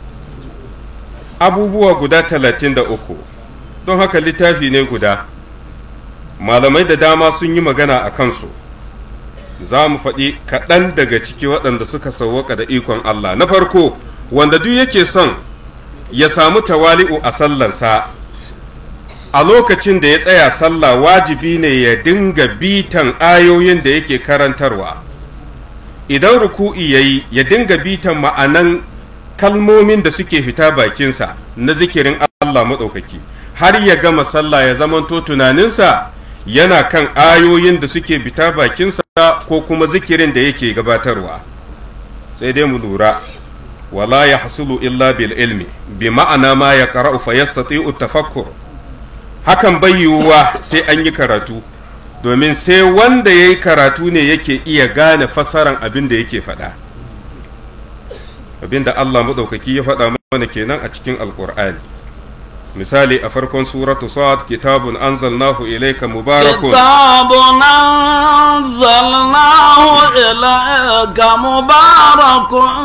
Abubuwa guda talatin da uku, don haka littafi ne guda, malamai da dama sun yi magana a kansu. Za mu faɗi kaɗan daga ciki waɗanda suka sauwaka da ikon Allah. Na farko, wanda duk yake son ya samu tawali'u a sallansa, a lokacin da ya tsaya sallah wajibi ne ya dinga bitan ayoyin da yake karantarwa. Idan ruku'i yayi ya dinga bitan ma'anan kalmomin da suke fita bakinsa na zikirin Allah maɗaukaki, har ya gama sallah ya zamanto tunaninsa yana kan ayoyin da suke fita bakinsa ko kuma zikirin da yake gabatarwa. Sai dai mu lura, wala ya hasulu illa bil ilmi, bi ma'ana ma ya qara'u fa yastati'u tafakkur. Hakan bai yiwuwa sai an yi karatu, domin sai wanda ya yi karatu ne yake iya gane fassaran abin da yake faɗa. Abin da Allah maɗaukaki ya faɗa mana kenan a cikin Alƙur'ani. Misali a farkon suratu Sad, kitabun anzalnahu ilayka mubarakun. Kitabun anzalnahu ilayka mubarakun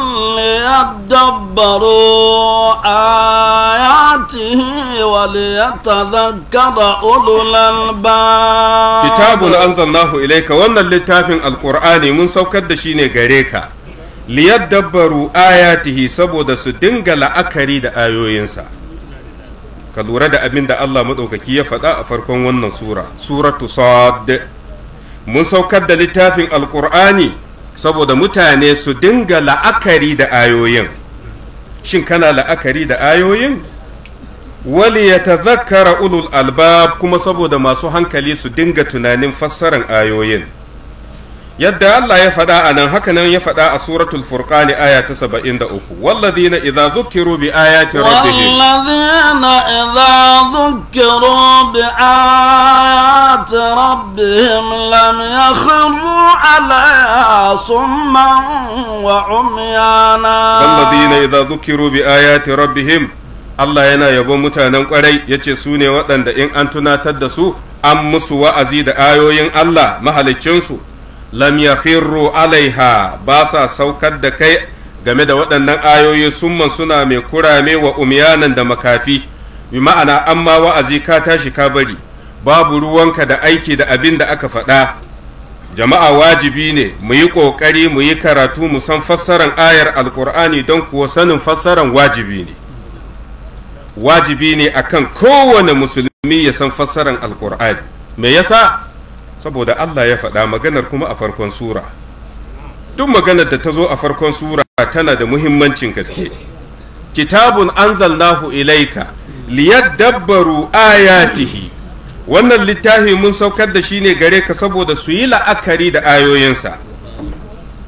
liyadabbaru ayatihi wa liyatadhakkara ulul albab. Kitabun anzalnahu ilayka, wannan littafin Alƙur'ani mun saukar da shi ne gare ka. Liyadabbaru ayatihi, saboda su dinga la'akari da ayoyinsa. Ka lura da abin da Allah maɗaukaki ya faɗa a farkon wannan sura, suratu Sad. Mun saukar da littafin Alƙur'ani saboda mutane su dinga la'akari da ayoyin. Shin kana la'akari da ayoyin? Wali ya tazakkara ulul albab, kuma saboda masu hankali su dinga tunanin fassaran ayoyin. Yadda Allah ya faɗa a nan, haka nan ya faɗa a suratul Furqani aya ta saba'in da uku. Walladina idza dhukkiru bi ayati rabbihim Walladina idza dhukkiru bi ayati rabbihim lam yakhru alayha summan wa umyana. Walladina idza dhukkiru bi ayati rabbihim, Allah yana yabon mutanen kwarai, yace su ne waɗanda in an tunatar da su an musu wa'azi da ayoyin Allah mahaliccinsu, lam yakhirru alaiha, ba sa saukar da kai game da waɗannan ayoyi summan suna mai kurame wa umyanan da makafi. Bi ma'ana amma wa'azi ka tashi ka bari, babu ruwanka da aiki da abin da aka faɗa. Jama'a wajibi ne mu yi ƙoƙari mu yi karatu mu san fassaran ayar Alƙur'ani, don kuwa sanin fassaran wajibi ne. Wajibi ne akan kowane musulmi ya san fassaran Alƙur'ani. Me yasa? Saboda Allah ya faɗa maganar kuma a farkon sura. Duk maganar da ta zo a farkon sura tana da muhimmancin gaske. Kitabun anzalnahu ilaika liyadabbaru ayatihi, wannan littafi mun saukar da shi ne gare ka saboda su yi la'akari da ayoyinsa.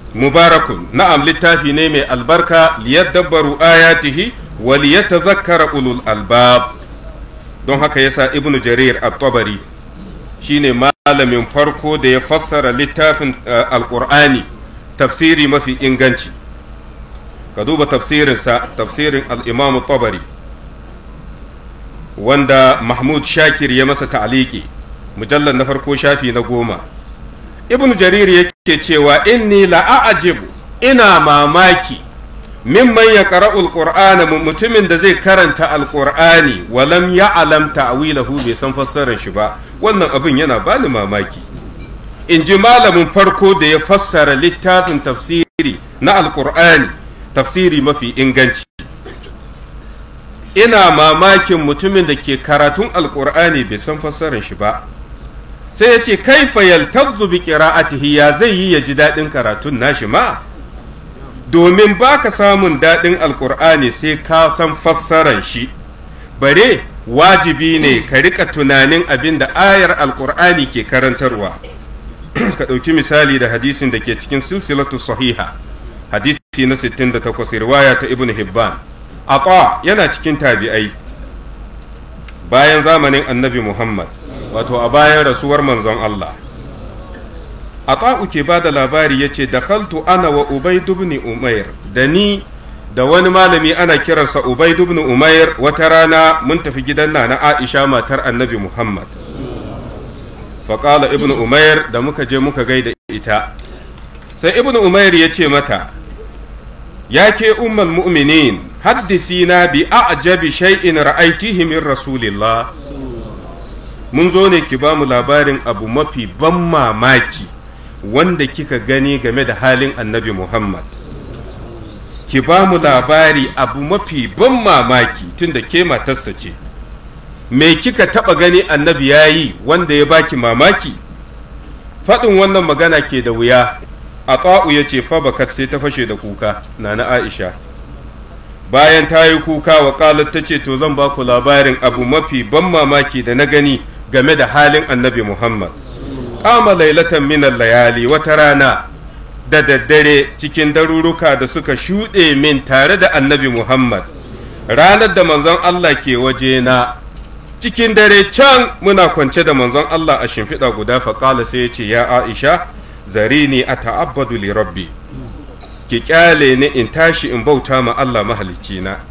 mubarakun na'am littafi ne mai albarka liyadabbaru ayatihi wa liyatazakkara ulul albab. don haka yasa ibnu jarir at-tabari shine malamin farko da ya fassara littafin alqur'ani tafsiri mafi inganci. ka duba tafsirinsa tafsirin al-imam at-tabari wanda mahmud shakir ya masa ta'aliki mujallar na farko shafi na goma. ibnu jarir yake cewa inni la'ajibu ina mamaki mimman ya qara'ul qur'ana mutumin da zai karanta alqur'ani walam ya'lam ta'wilahu bai san fassarar shi ba. wannan abin yana bani mamaki. in ji malamin farko da ya fassara littafin tafsiri na alqur'ani tafsiri mafi inganci. ina mamakin mutumin da ke karatun alqur'ani bai san fassarar shi ba. sai ya ce kaifa yaltazzu bi qira'atihi, ya zai yi ya ji daɗin karatun nashi ma. domin baka samun daɗin alkur'ani sai ka san fassaran shi. bare wajibi ne ka rika tunanin abin da ayar alkur'ani ke karantarwa. ka ɗauki misali da hadisin da ke cikin silsilatu sahiha hadisi na sittin da takwas riwaya ta ibn hibban. ata yana cikin tabi'ai bayan zamanin annabi muhammad, wato a bayan rasuwar manzon Allah. Ata'u ke ba da labari ya ce dakhaltu ana wa Ubayd ibn Umair, da ni da wani malami ana kiransa Ubayd ibn Umair. wata rana mun tafi gidan na Aisha matar annabi Muhammad. faƙala ibn Umair, da muka je muka gaida ita sai ibn Umair ya ce mata ya ke ummul mu'minin haddisina bi a'jabi shay'in ra'aytihi min rasulillah. mun zo ne ki ba mu labarin abu mafi ban mamaki wanda kika gani game da halin annabi Muhammad. ki ba mu labari abu mafi ban mamaki tunda ke matarsa ce. me kika taba gani annabi yayi wanda ya baki mamaki? faɗin wannan magana ke da wuya. Ata'u ya ce fa bakat sai ta fashe da kuka nana Aisha. bayan ta yi kuka wa qalat ta ce to zan ba ku labarin abu mafi ban mamaki da na gani game da halin annabi Muhammad. Kama lailatan minan layali, wata rana da daddare cikin daruruka da suka shuɗe min tare da annabi Muhammad, ranar da manzon Allah ke waje na cikin dare can muna kwance da manzon Allah a shimfiɗa guda. faƙala sai ya ce ya Aisha zarini a ta'abbadu li rabbi, ki kyale ni in tashi in bauta ma Allah mahalicci na.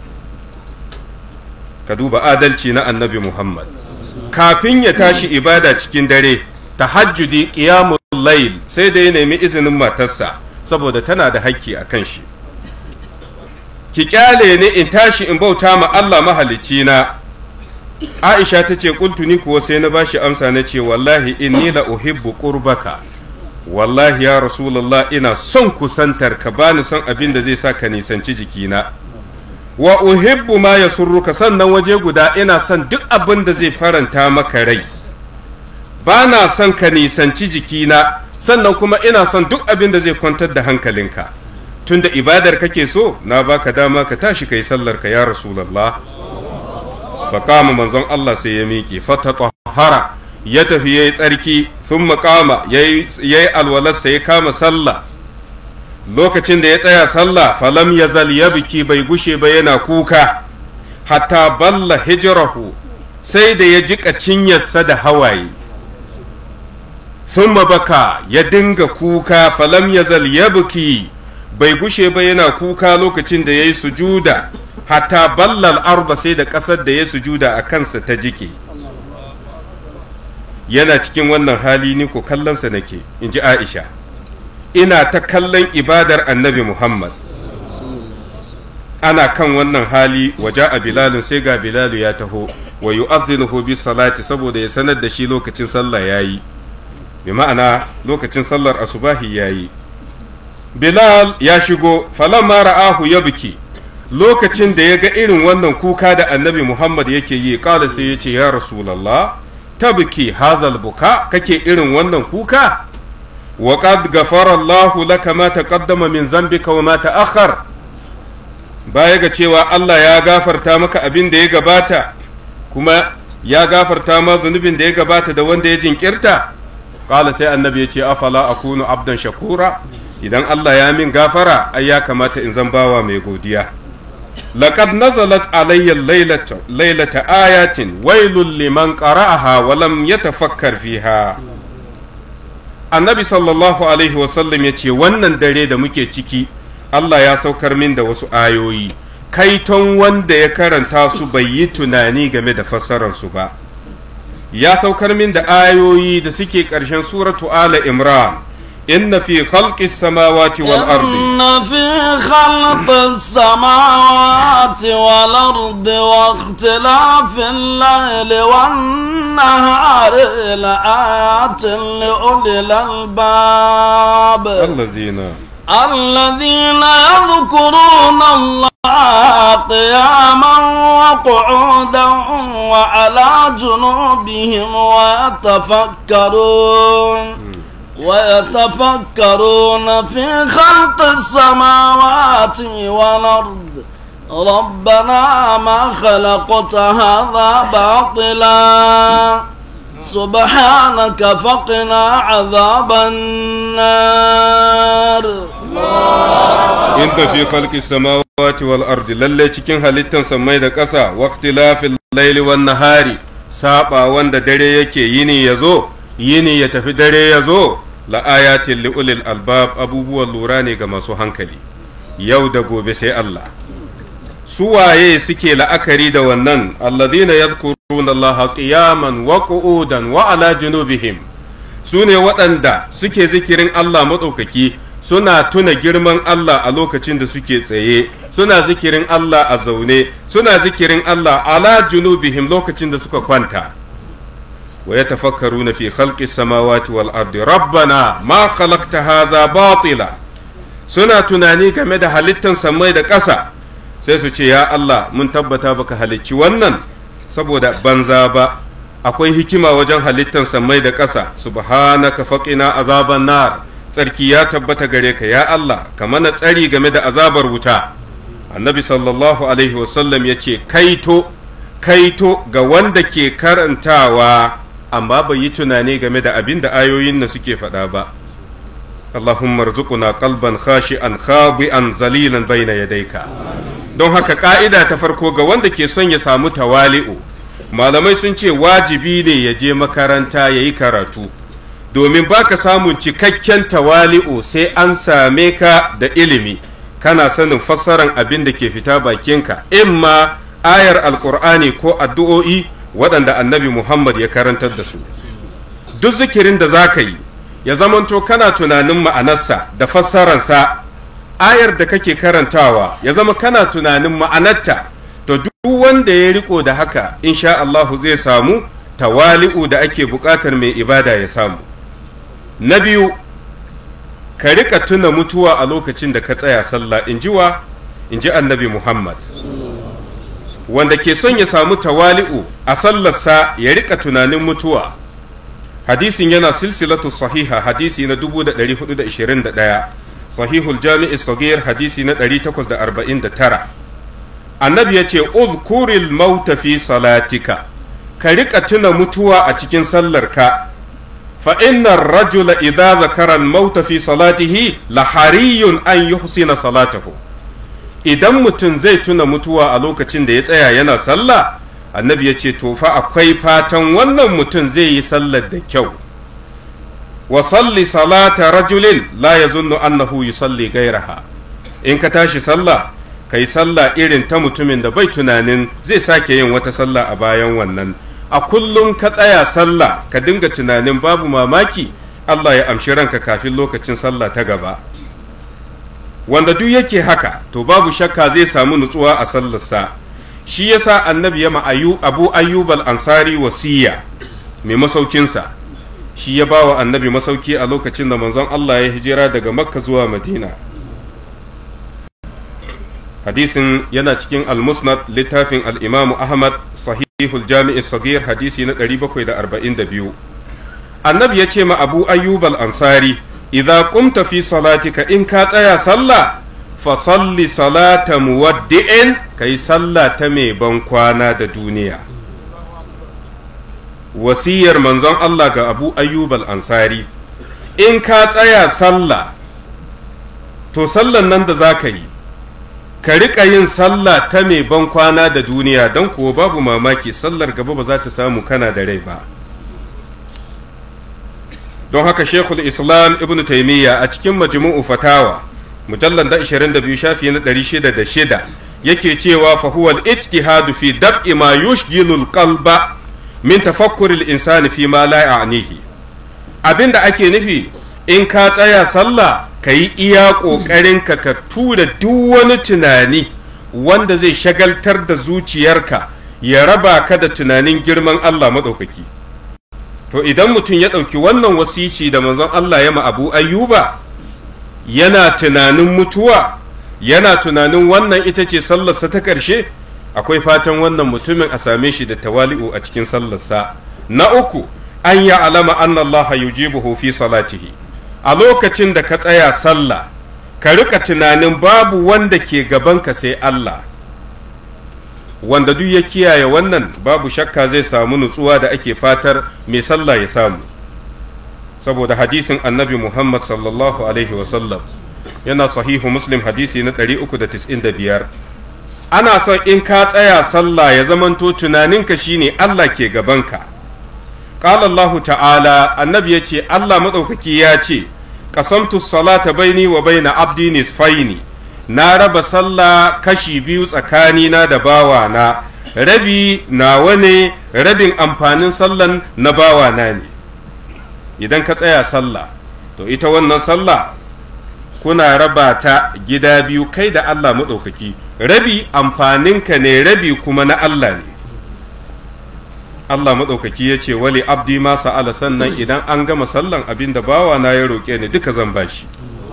ka duba adalci na annabi Muhammad. kafin ya tashi ibada cikin dare tahajjudi qiyamul layl sai da ya nemi izinin matarsa saboda tana da hakki a kan shi. ki kyale ne in tashi in bauta ma Allah mahalicci na. Aisha ta ce qultu ni kuwa sai na bashi amsa na ce wallahi inni la uhibbu qurbaka, wallahi ya rasulullah ina son kusantar ka, bani son abin da zai sa ka nisanci jikina. wa uhibbu ma yasurruka, sannan waje guda ina son duk abin da zai faranta maka rai. ba na son ka nisanci jikina, sannan kuma ina son duk abin da zai kwantar da hankalinka. tunda ibadar kake so na baka dama ka tashi kai sallar ka ya rasulullah. fa qama manzon Allah sai ya miƙe fatatahhara, ya tafi yayi tsarki, thumma qama yayi yayi alwalarsa ya kama sallah. lokacin da ya tsaya sallah falam yazal yabki, bai gushe ba yana kuka, hatta balla hijrahu, sai da ya jika cinyarsa da hawaye. thumma baka, ya dinga kuka, falam yazal yabki, bai gushe ba yana kuka lokacin da yayi sujuda, hatta balla al-arda, sai da kasar da ya sujuda a kansa ta jike. yana cikin wannan hali ni ko kallonsa nake, inji Aisha. ina ta kallon ibadar annabi Muhammad. ana kan wannan hali waje a bilalin, sai ga bilalu ya taho wa yu'azzinuhu bi salati, saboda ya sanar da shi lokacin sallah yayi, bi ma'ana lokacin sallar asubahi yayi. Bilal ya shigo, falamma ra'ahu yabki, lokacin da ya ga irin wannan kuka da annabi Muhammad yake yi, kala sai ya ce ya rasulullah tabki hazal buka, kake irin wannan kuka? wa qad ghafara Allahu laka ma taqaddama min zambika wa ma ta'akhkhar, baya ga cewa Allah ya gafarta maka abin da ya gabata, kuma ya gafarta ma zunubin da ya gabata da wanda ya jinkirta. Kala sai annabi ya ce afala akunu abdan shakura, idan Allah ya min gafara ai ya kamata in zan bawa mai godiya. laqad nazalat alayya laylata laylata ayatin wailul liman qara'aha wa lam yatafakkar fiha. Annabi sallallahu alaihi wasallam ya ce wannan dare da muke ciki Allah ya saukar min da wasu ayoyi, kaiton wanda ya karanta su bai yi tunani game da fassararsu ba. Ya saukar min da ayoyi da suke ƙarshen suratu ala imran, inna fi khalqis samawati wal ardi inna fi khalqis samawati wal ardi wa ikhtilafil layli wan nahari la ayatin li ulil albab alladhina الذين يذكرون الله قياما وقعودا وعلى جنوبهم ويتفكرون ويتفكرون في خلق السماوات والأرض ربنا ما خلقت هذا باطلا سبحانك فقنا عذاب النار. inda fi khalqis samawati wal ardi lalle cikin halittan samai da ƙasa waqtilafil laili wan nahari saba wanda dare yake yini yazo yini ya tafi dare yazo la ayatin li ulil albab abubuwan lura ne ga masu hankali. Yau da gobe sai Allah. Su waye suke la'akari da wannan? Alladhina yadhkuruna Allaha qiyaman wa qu'udan wa ala junubihim, su ne waɗanda suke zikirin Allah maɗaukaki, suna tuna girman Allah a lokacin da suke tsaye, suna zikirin Allah a zaune, suna zikirin Allah ala junubihim lokacin da suka kwanta. Wa yatafakkaruna fi khalqis samawati wal ardi rabbana ma khalaqta hadha batila, suna tunani game da halittan samai da ƙasa, sai su ce ya Allah mun tabbata baka halicci wannan saboda banza ba, akwai hikima wajen halittan samai da ƙasa. Subhanaka faqina azaban nar, tsarki ya tabbata gare ka ya Allah, ka mana tsari game da azabar wuta. Annabi sallallahu alaihi wasallam ya ce kaito kaito ga wanda ke karantawa amma bai yi tunani game da abin da ayoyin na suke faɗa ba. Allahumma rzuqna qalban khashi'an khadi'an zalilan bayna yadayka. Don haka ka'ida ta farko ga wanda ke son ya samu tawali'u, malamai sun ce wajibi ne ya je makaranta ya yi karatu, domin baka samun cikakken tawali'u sai an same ka da ilimi, kana sanin fassaran abin da ke fita bakinka, imma ayar alkur'ani ko addu'o'i waɗanda annabi Muhammad ya karantar da su. Duk zikirin da za ka yi ya zamanto kana tunanin ma'anarsa da fassararsa. Ayar da kake karantawa ya zama kana tunanin ma'anarta, to duk wanda ya riko da haka insha Allahu zai samu tawali'u da ake buƙatar mai ibada ya samu. Na biyu, ka rika tuna mutuwa a lokacin da ka tsaya sallah, in ji wa in ji annabi Muhammad. Wanda ke son ya samu tawali'u a sallarsa ya rika tunanin mutuwa. Hadisin yana silsilatu sahiha, hadisi na dubu da ɗari hudu da ishirin da ɗaya. Sahihul Jami'i Sagir hadisi na ɗari takwas da arba'in da tara. Annabi ya ce uzkuril mauta fi salatika, ka rika tuna mutuwa a cikin sallarka. Fa innar rajula idza zakara al-mauta fi salatihi la hariyun an yuhsina salatahu. Idan mutum zai tuna mutuwa a lokacin da ya tsaya yana sallah, annabi ya ce to fa akwai fatan wannan mutum zai yi sallar da kyau. Wa salli salata rajulin la yazunnu annahu yusalli gairaha. In ka tashi sallah, kai sallah irin ta mutumin da bai tunanin zai sake yin wata sallah a bayan wannan. A kullum ka tsaya sallah ka dinga tunanin babu mamaki Allah ya amshi ranka kafin lokacin sallah ta gaba. Wanda duk yake haka to babu shakka zai samu nutsuwa a sallarsa. Shi yasa annabi ya ma'ayu Abu Ayyub al-Ansari wasiya mai masaukinsa. Shi ya ba wa annabi masauki a lokacin da manzon Allah ya hijira daga Makka zuwa Madina. Hadisin yana cikin al-Musnad littafin al-Imam Ahmad, Sahihul Jami'i Sagir hadisi na ɗari bakwai da arba'in da biyu. Annabi ya ce ma Abu Ayyub al-Ansari, idza qumta fi salatika, in ka tsaya sallah fa salli salata muwaddi'in, kai sallah ta mai ban kwana da duniya. Wasiyar manzon Allah ga Abu Ayyub al-Ansari, in ka tsaya sallah to sallan nan da za ka yi ka riƙa yin sallah ta mai ban kwana da duniya, don kuwa babu mamaki sallar gaba ba za ta samu kana da rai ba. don haka shekul islam ibn taimiyya a cikin majmu'u fatawa mujallar da ishirin da biyu shafi na ɗari shida da shida yake cewa fa huwa al-ijtihadu fi daf'i ma yushghilu al-qalba min tafakkuri al-insani fi ma la ya'nihi. Abinda ake nufi in ka tsaya sallah ka yi iya ƙoƙarin ka ka tura duk wani tunani wanda zai shagaltar da zuciyarka ya raba ka da tunanin girman Allah maɗaukaki. To idan mutum ya ɗauki wannan wasici da manzon Allah ya ma Abu Ayyuba, yana tunanin mutuwa, yana tunanin wannan ita ce sallarsa ta ƙarshe, akwai fatan wannan mutumin a same shi da tawali'u a cikin sallarsa. Na uku, an ya alama anna Allah yujibuhu fi salatihi. A lokacin da ka tsaya sallah, ka rika tunanin babu wanda ke gabanka sai Allah. Wanda duk ya kiyaye wannan babu shakka zai samu nutsuwa da ake fatar mai sallah ya samu. Saboda hadisin annabi Muhammad sallallahu alaihi wasallam yana sahihu Muslim hadisi na ɗari uku da tis'in da biyar. Ana son in ka tsaya sallah ya zamanto tunaninka shine Allah ke gabanka. Qala Allah ta'ala, annabi ya ce Allah maɗaukaki ya ce, qasamtu salata baini wa baina abdi nisfaini. Na raba sallah kashi biyu tsakanina da bawana, rabi nawa ne, rabin amfanin sallan na bawana ne. Idan ka tsaya sallah, to ita wannan sallah kuna raba ta gida biyu kai da Allah maɗaukaki, rabi amfaninka ne, rabi kuma na Allah ne. Allah maɗaukaki ya ce wali abdi ma sa'ala, sannan idan an gama sallan abin da bawana ya roƙe ni duka zan bashi.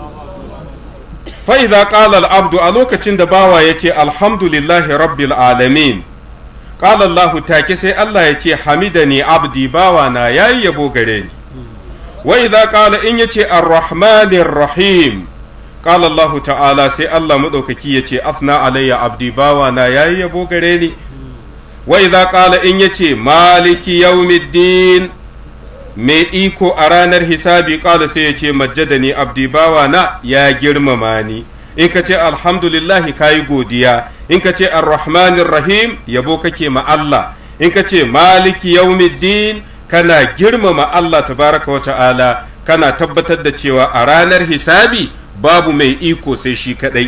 fa'iza ƙala al'abdu, a lokacin da bawa ya ce alhamdulillahi rabbil alamin, ƙala Allahu take sai Allah ya ce hamidani abdi, bawa na ya yi yabo gare ni. Wa idza ƙala in ya ce arrahmanir rahim, ƙala Allahu ta'ala sai Allah maɗaukaki ya ce afna alayya abdi, bawa na ya yi yabo gare ni. Wa idza ƙala in ya ce maliki yawmiddin, mai iko a ranar hisabi, ƙala sai ya ce majjadani abdi, bawa na ya girmama ni. In ka ce alhamdulillahi ka yi godiya, in ka ce arrahmanir rahim yabo kake ma Allah, in ka ce maliki yawmiddin kana girmama Allah tabaraka wa ta'ala, kana tabbatar da cewa a ranar hisabi babu mai iko sai shi kadai.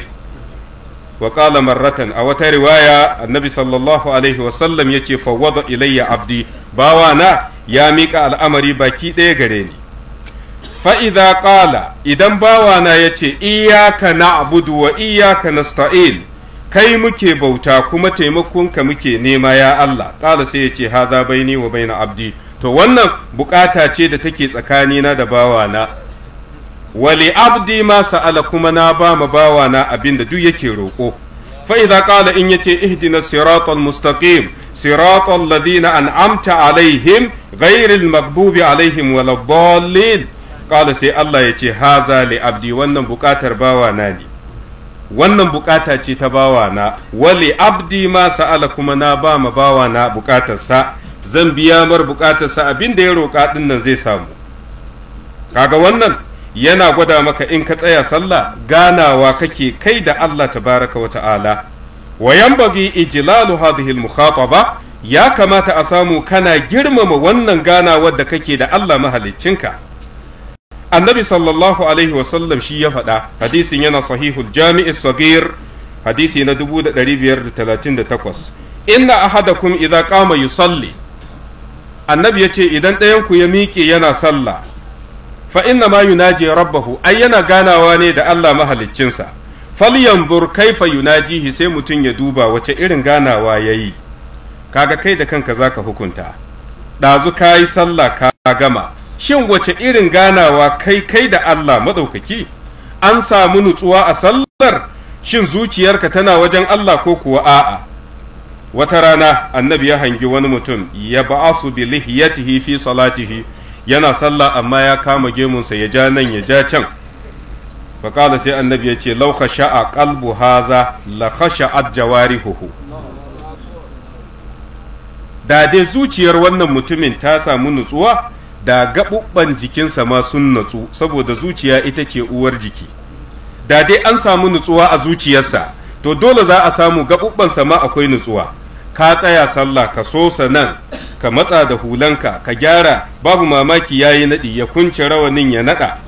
wa qala marratan, a wata riwaya annabi sallallahu alaihi wasallam ya ce fawwada ilayya abdi, bawa na ya miƙa al'amari baki ɗaya gare ni. Fa'iza ƙala, idan bawana ya ce, iyaka na abudu wa iyaka nasta'in, kai muke bauta kuma taimakonka muke nema ya Allah, ƙala sai ya ce, haza baini wa baina abdi, to wannan bukata ce da take tsakanina da bawana. Wali abdi ma sa'ala, kuma na ba ma bawana abin da duk yake roƙo. Fa'iza ƙala in ya ce, ihdina siratal mustaqim, صراط الذين أنعمت عليهم غير المغضوب عليهم ولا الضالين قال سي الله يتي هذا لعبدي, wannan bukatar bawana ne, wannan bukata ce ta bawana. Wali abdi ma sa'ala, kuma na ba ma bawana bukatarsa, zan biya mar bukatarsa, abin da ya roƙa din nan zai samu. Kaga wannan yana gwada maka in ka tsaya sallah ganawa kake kai da Allah tabaraka wa ta'ala. wa yanbaghi ijlalu hadhihi al-mukhataba, ya kamata a samu kana girmama wannan ganawar da kake da Allah mahaliccinka. Annabi sallallahu alaihi wa sallam shi ya faɗa, hadisin yana sahihul jami'i sagir, hadisi na dubu da ɗari biyar da talatin da takwas. Inna ahadakum idza qama yusalli, annabi ya ce idan ɗayan ku ya miƙe yana sallah, fa inna ma yunaji rabbahu, ai yana ganawa ne da Allah mahaliccinsa. falyanzur kaifa yunajihi, sai mutum ya duba wace irin ganawa yayi. Kaga kai da kanka zaka hukunta, ɗazu kayi sallah ka gama, shin wace irin ganawa kai kai da Allah maɗaukaki? An samu nutsuwa a sallar? Shin zuciyarka tana wajen Allah ko kuwa a'a? Wata rana annabi ya hangi wani mutum ya ba'asu bi lihiyatihi fi salatihi, yana sallah amma ya kama gemunsa ya ja nan ya ja can. faƙala sai annabi ya ce lau khasha'a qalbu haza la khasha'at jawarihuhu, da dai zuciyar wannan mutumin ta samu nutsuwa da gaɓuɓɓan jikinsa ma sun natsu, saboda zuciya ita ce uwar jiki. da dai an samu nutsuwa a zuciyarsa to dole za a samu gaɓuɓɓansa ma akwai nutsuwa. Ka tsaya sallah ka sosa nan ka matsa da hulanka ka gyara, babu mamaki ya yi naɗi ya kunce rawanin ya naɗa.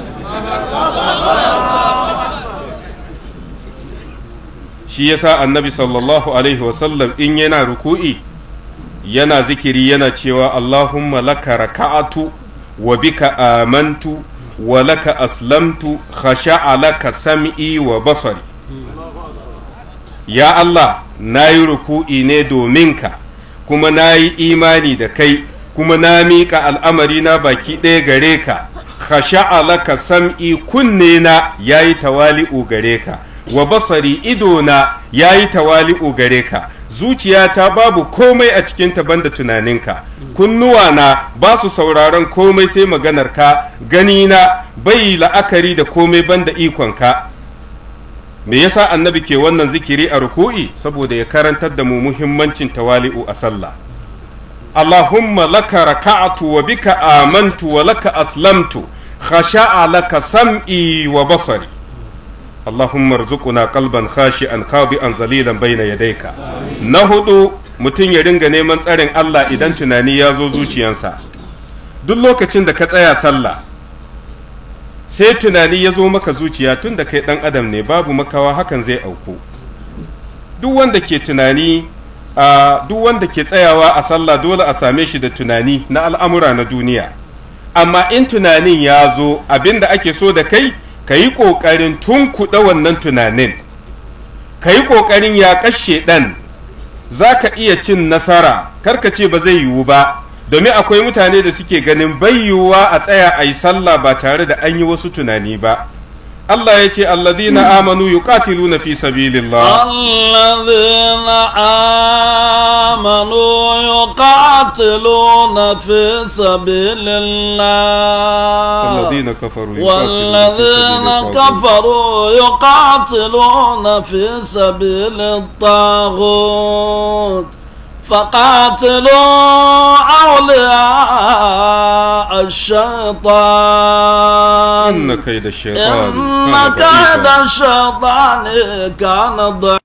Shi yasa annabi sallallahu alaihi wasallam in yana ruku'i yana zikiri yana cewa Allahumma laka raka'atu wa bika amantu wa laka aslamtu khasha'a laka sam'i wa basari. Ya Allah, na yi ruku'i ne domin ka, kuma na yi imani da kai, kuma na miƙa al'amari na baki ɗaya gare ka, khasha'a laka sam'i kunne na ya yi tawali'u gare ka, wa basari idona ya yi tawali'u gare ka, zuciyata babu komai a cikinta banda tunaninka, kunnuwa na ba su sauraron komai sai maganarka, gani na bai la'akari da komai banda ikonka. Me yasa annabi ke wannan zikiri a ruku'i? Saboda ya karantar da mu muhimmancin tawali'u a sallah. Allahumma laka raka'atu wa bika amantu wa laka aslamtu khasha'a laka sam'i wa basari. Allahumma rzuquna qalban khashi'an khadi'an zalilan bayna yadayka. Na hudu, mutum ya ringa neman tsarin Allah idan tunani ya zo zuciyansa. Duk lokacin da ka tsaya sallah sai tunani ya zo maka zuciya, tun da kai ɗan adam ne babu makawa hakan zai auku. Duk wanda ke tunani a duk wanda ke tsayawa a sallah dole a same shi da tunani na al'amura na duniya, amma in tunanin ya zo abin da ake so da kai ka yi ƙoƙarin tunkuɗa wannan tunanin, ka yi ƙoƙarin ya kashe ɗan. Za ka iya cin nasara, karka ce ba zai yiwu ba, domin akwai mutane da suke ganin bai yiwuwa a tsaya a yi sallah ba tare da an yi wasu tunani ba. Allah ya ce alladhina amanu yuqatiluna fi sabilillah alladhina amanu yuqatiluna fi sabilillah alladhina kafaru walladhina kafaru yuqatiluna fi sabilit taghut فقاتلوا أولياء الشيطان إن كيد الشيطان إن كيد الشيطان كان ضعيفا.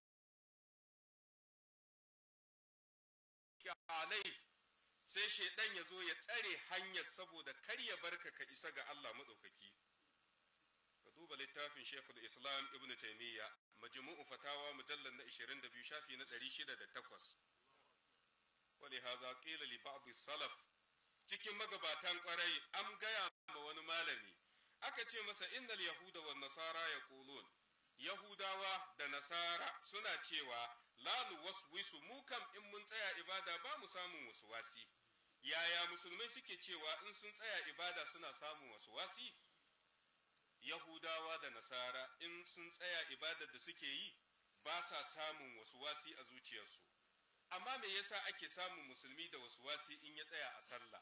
sai shaidan ya zo ya tsare hanyar saboda kar ya barka ka isa ga Allah madaukaki. Ka duba littafin Sheikhul Islam Ibn Taymiyyah Majmu'u Fatawa mujallal na ishirin da biyu shafi na ɗari shida da takwas. ولهذا قيل لبعض السلف cikin magabatan kwarai an gaya ma wani malami aka ce masa innal yahuda wan nasara yaqulun yahudawa da nasara suna cewa la nuwaswisu mu kam in mun tsaya ibada ba mu samun waswasi. Yaya musulmai suke cewa in sun tsaya ibada suna samun waswasi? Yahudawa da nasara in sun tsaya ibadar da suke yi ba sa samun waswasi a zuciyarsu. Amma me yasa ake samun musulmi da waswasi in ya tsaya a sallah?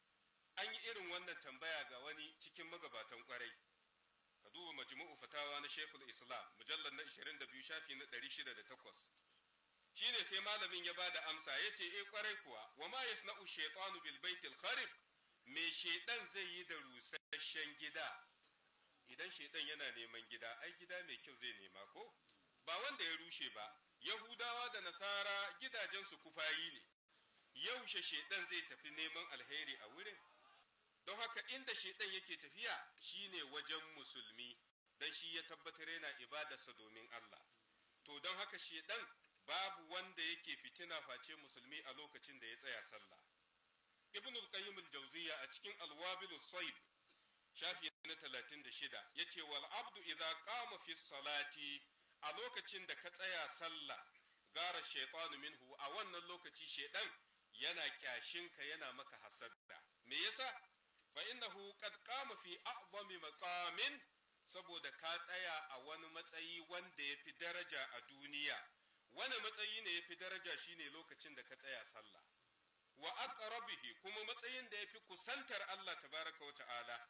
An yi irin wannan tambaya ga wani cikin magabatan kwarai. Ka duba majmu'u fatawa na Sheikhul Islam mujallal na ishirin da biyu shafi na ɗari shida da takwas. Shine sai malamin ya bada amsa yace eh kwarai kuwa wa ma yasna'u shaytanu bil baitil kharib, me shedan zai yi da rusasshen gida? Idan shedan yana neman gida, ai gida mai kyau zai nema ko? Ba wanda ya rushe ba. Yahudawa da Nasara gidajensu kufayi ne, yaushe shaidan zai tafi neman alheri a wurin? Don haka inda shaidan yake tafiya shine wajen musulmi, don shi ya tabbatar yana ibadarsa domin Allah. To don haka shaidan babu wanda yake fitina face musulmi a lokacin da ya tsaya sallah. Ibn al-Qayyim al-Jawziyya a cikin Al-Wabil as-Sayyib shafi na talatin da shida yace wal abdu idza qama fi salati, a lokacin da ka tsaya sallah gara shaitanu minhu, a wannan lokaci shaidan yana kyashinka yana maka hasada. Me yasa? Fa innahu qad qama fi a'zami maqamin, saboda ka tsaya a wani matsayi wanda yafi daraja a duniya. Wani matsayi ne yafi daraja shine lokacin da ka tsaya sallah. Wa aqrabihi, kuma matsayin da yafi kusantar Allah tabaraka wa ta'ala.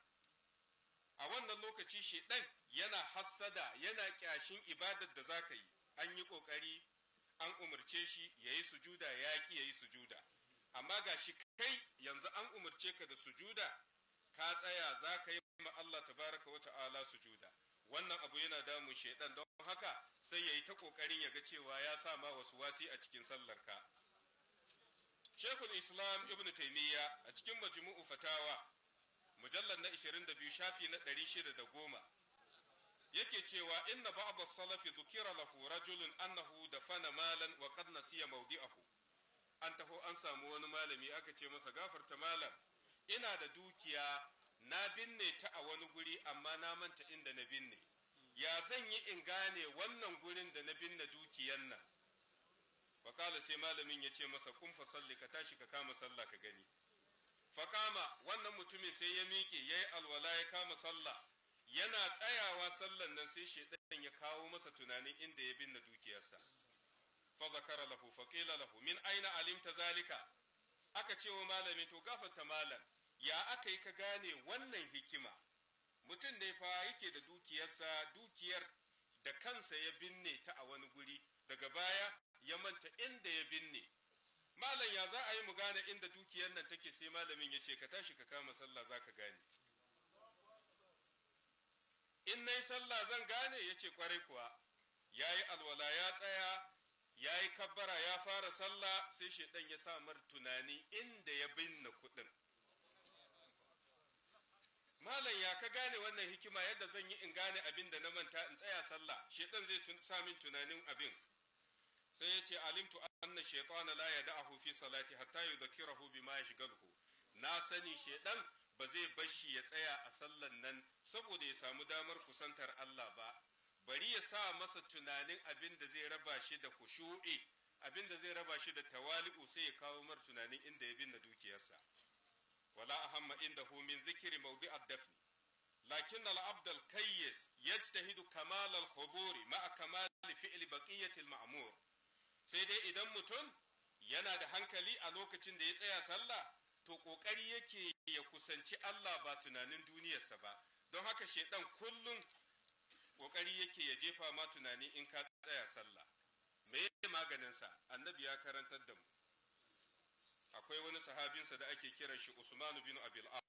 A wannan lokaci shedan yana hassada, yana kyashin ibadar da zaka yi. An yi kokari an umarce shi yayi sujuda, yaki yayi sujuda, amma gashi kai yanzu an umarce ka da sujuda, ka tsaya zaka yi ma Allah tabaraka wa ta'ala sujuda. wannan abu yana damun shaidan, don haka sai ya yi ta ƙoƙarin ya ga cewa ya sa ma wasu wasi a cikin sallarka. Shekul Islam Ibn Taymiyya a cikin Majmu'u Fatawa mujallar na ishirin da biyu shafi na ɗari shida da goma yake cewa inna ba'd as-salafi dhukira lahu rajulun annahu dafana malan wa qad nasiya mawdi'ahu. An taho an samu wani malami aka ce masa, gafarta malam, ina da dukiya na binne ta a wani guri amma na manta inda na binne, ya zan yi in gane wannan gurin da na binne dukiyan nan? Fakala sai malamin ya ce masa, kun fa salli, ka tashi ka kama sallah ka gani. Fakama, wannan mutumin sai ya miƙe ya yi alwala ya kama sallah, yana tsayawa sallan nan sai shaidan ya kawo masa tunanin inda ya binne dukiyarsa. Fa zakara lahu fa qila lahu min aina alimta zalika? Aka ce wa malami, to gafarta malam, ya aka yi ka gane wannan hikima? Mutum ne fa yake da dukiyarsa, dukiyar da kansa ya binne ta a wani guri, daga baya ya manta inda ya binne. Malam, ya za a yi mu gane inda dukiyar nan take? Sai malamin ya ce, ka tashi ka kama sallah za ka gane. In na yi sallah zan gane? Ya ce, kwarai kuwa. Ya yi alwala ya tsaya, ya yi kabbara ya fara sallah, sai shaidan ya sa mar tunani inda ya binne kuɗin. Malam, ya ka gane wannan hikima yadda zan yi in gane abin da na manta in tsaya sallah? Shaidan zai sa min tunanin abin. Sai ya ce, alimtu anna shaytana la yada'ahu fi salati hatta yudhkirahu bima yashghaluhu. Na sani shaidan ba zai bashi ya tsaya a sallan nan saboda ya samu damar kusantar Allah ba, bari ya sa masa tunanin abin da zai raba shi da khushu'i, abin da zai raba shi da tawali'u, sai ya kawo mar tunanin inda ya binne dukiyarsa. wala ahamma indahu min zikri mawdi' ad-dafn lakin al-abd al-kayyis yajtahidu kamal al-huburi ma'a kamal fi'li baqiyati al-ma'mur. Sai dai idan mutum yana da hankali a lokacin da ya tsaya sallah, to kokari yake ya kusanci Allah ba tunanin duniyarsa ba. Don haka shedan kullum kokari yake ya jefa ma tunani in ka tsaya sallah. Me yake maganin sa? Annabi ya karantar da mu. Akwai wani sahabinsa da ake kiran shi Usman bin Abil As,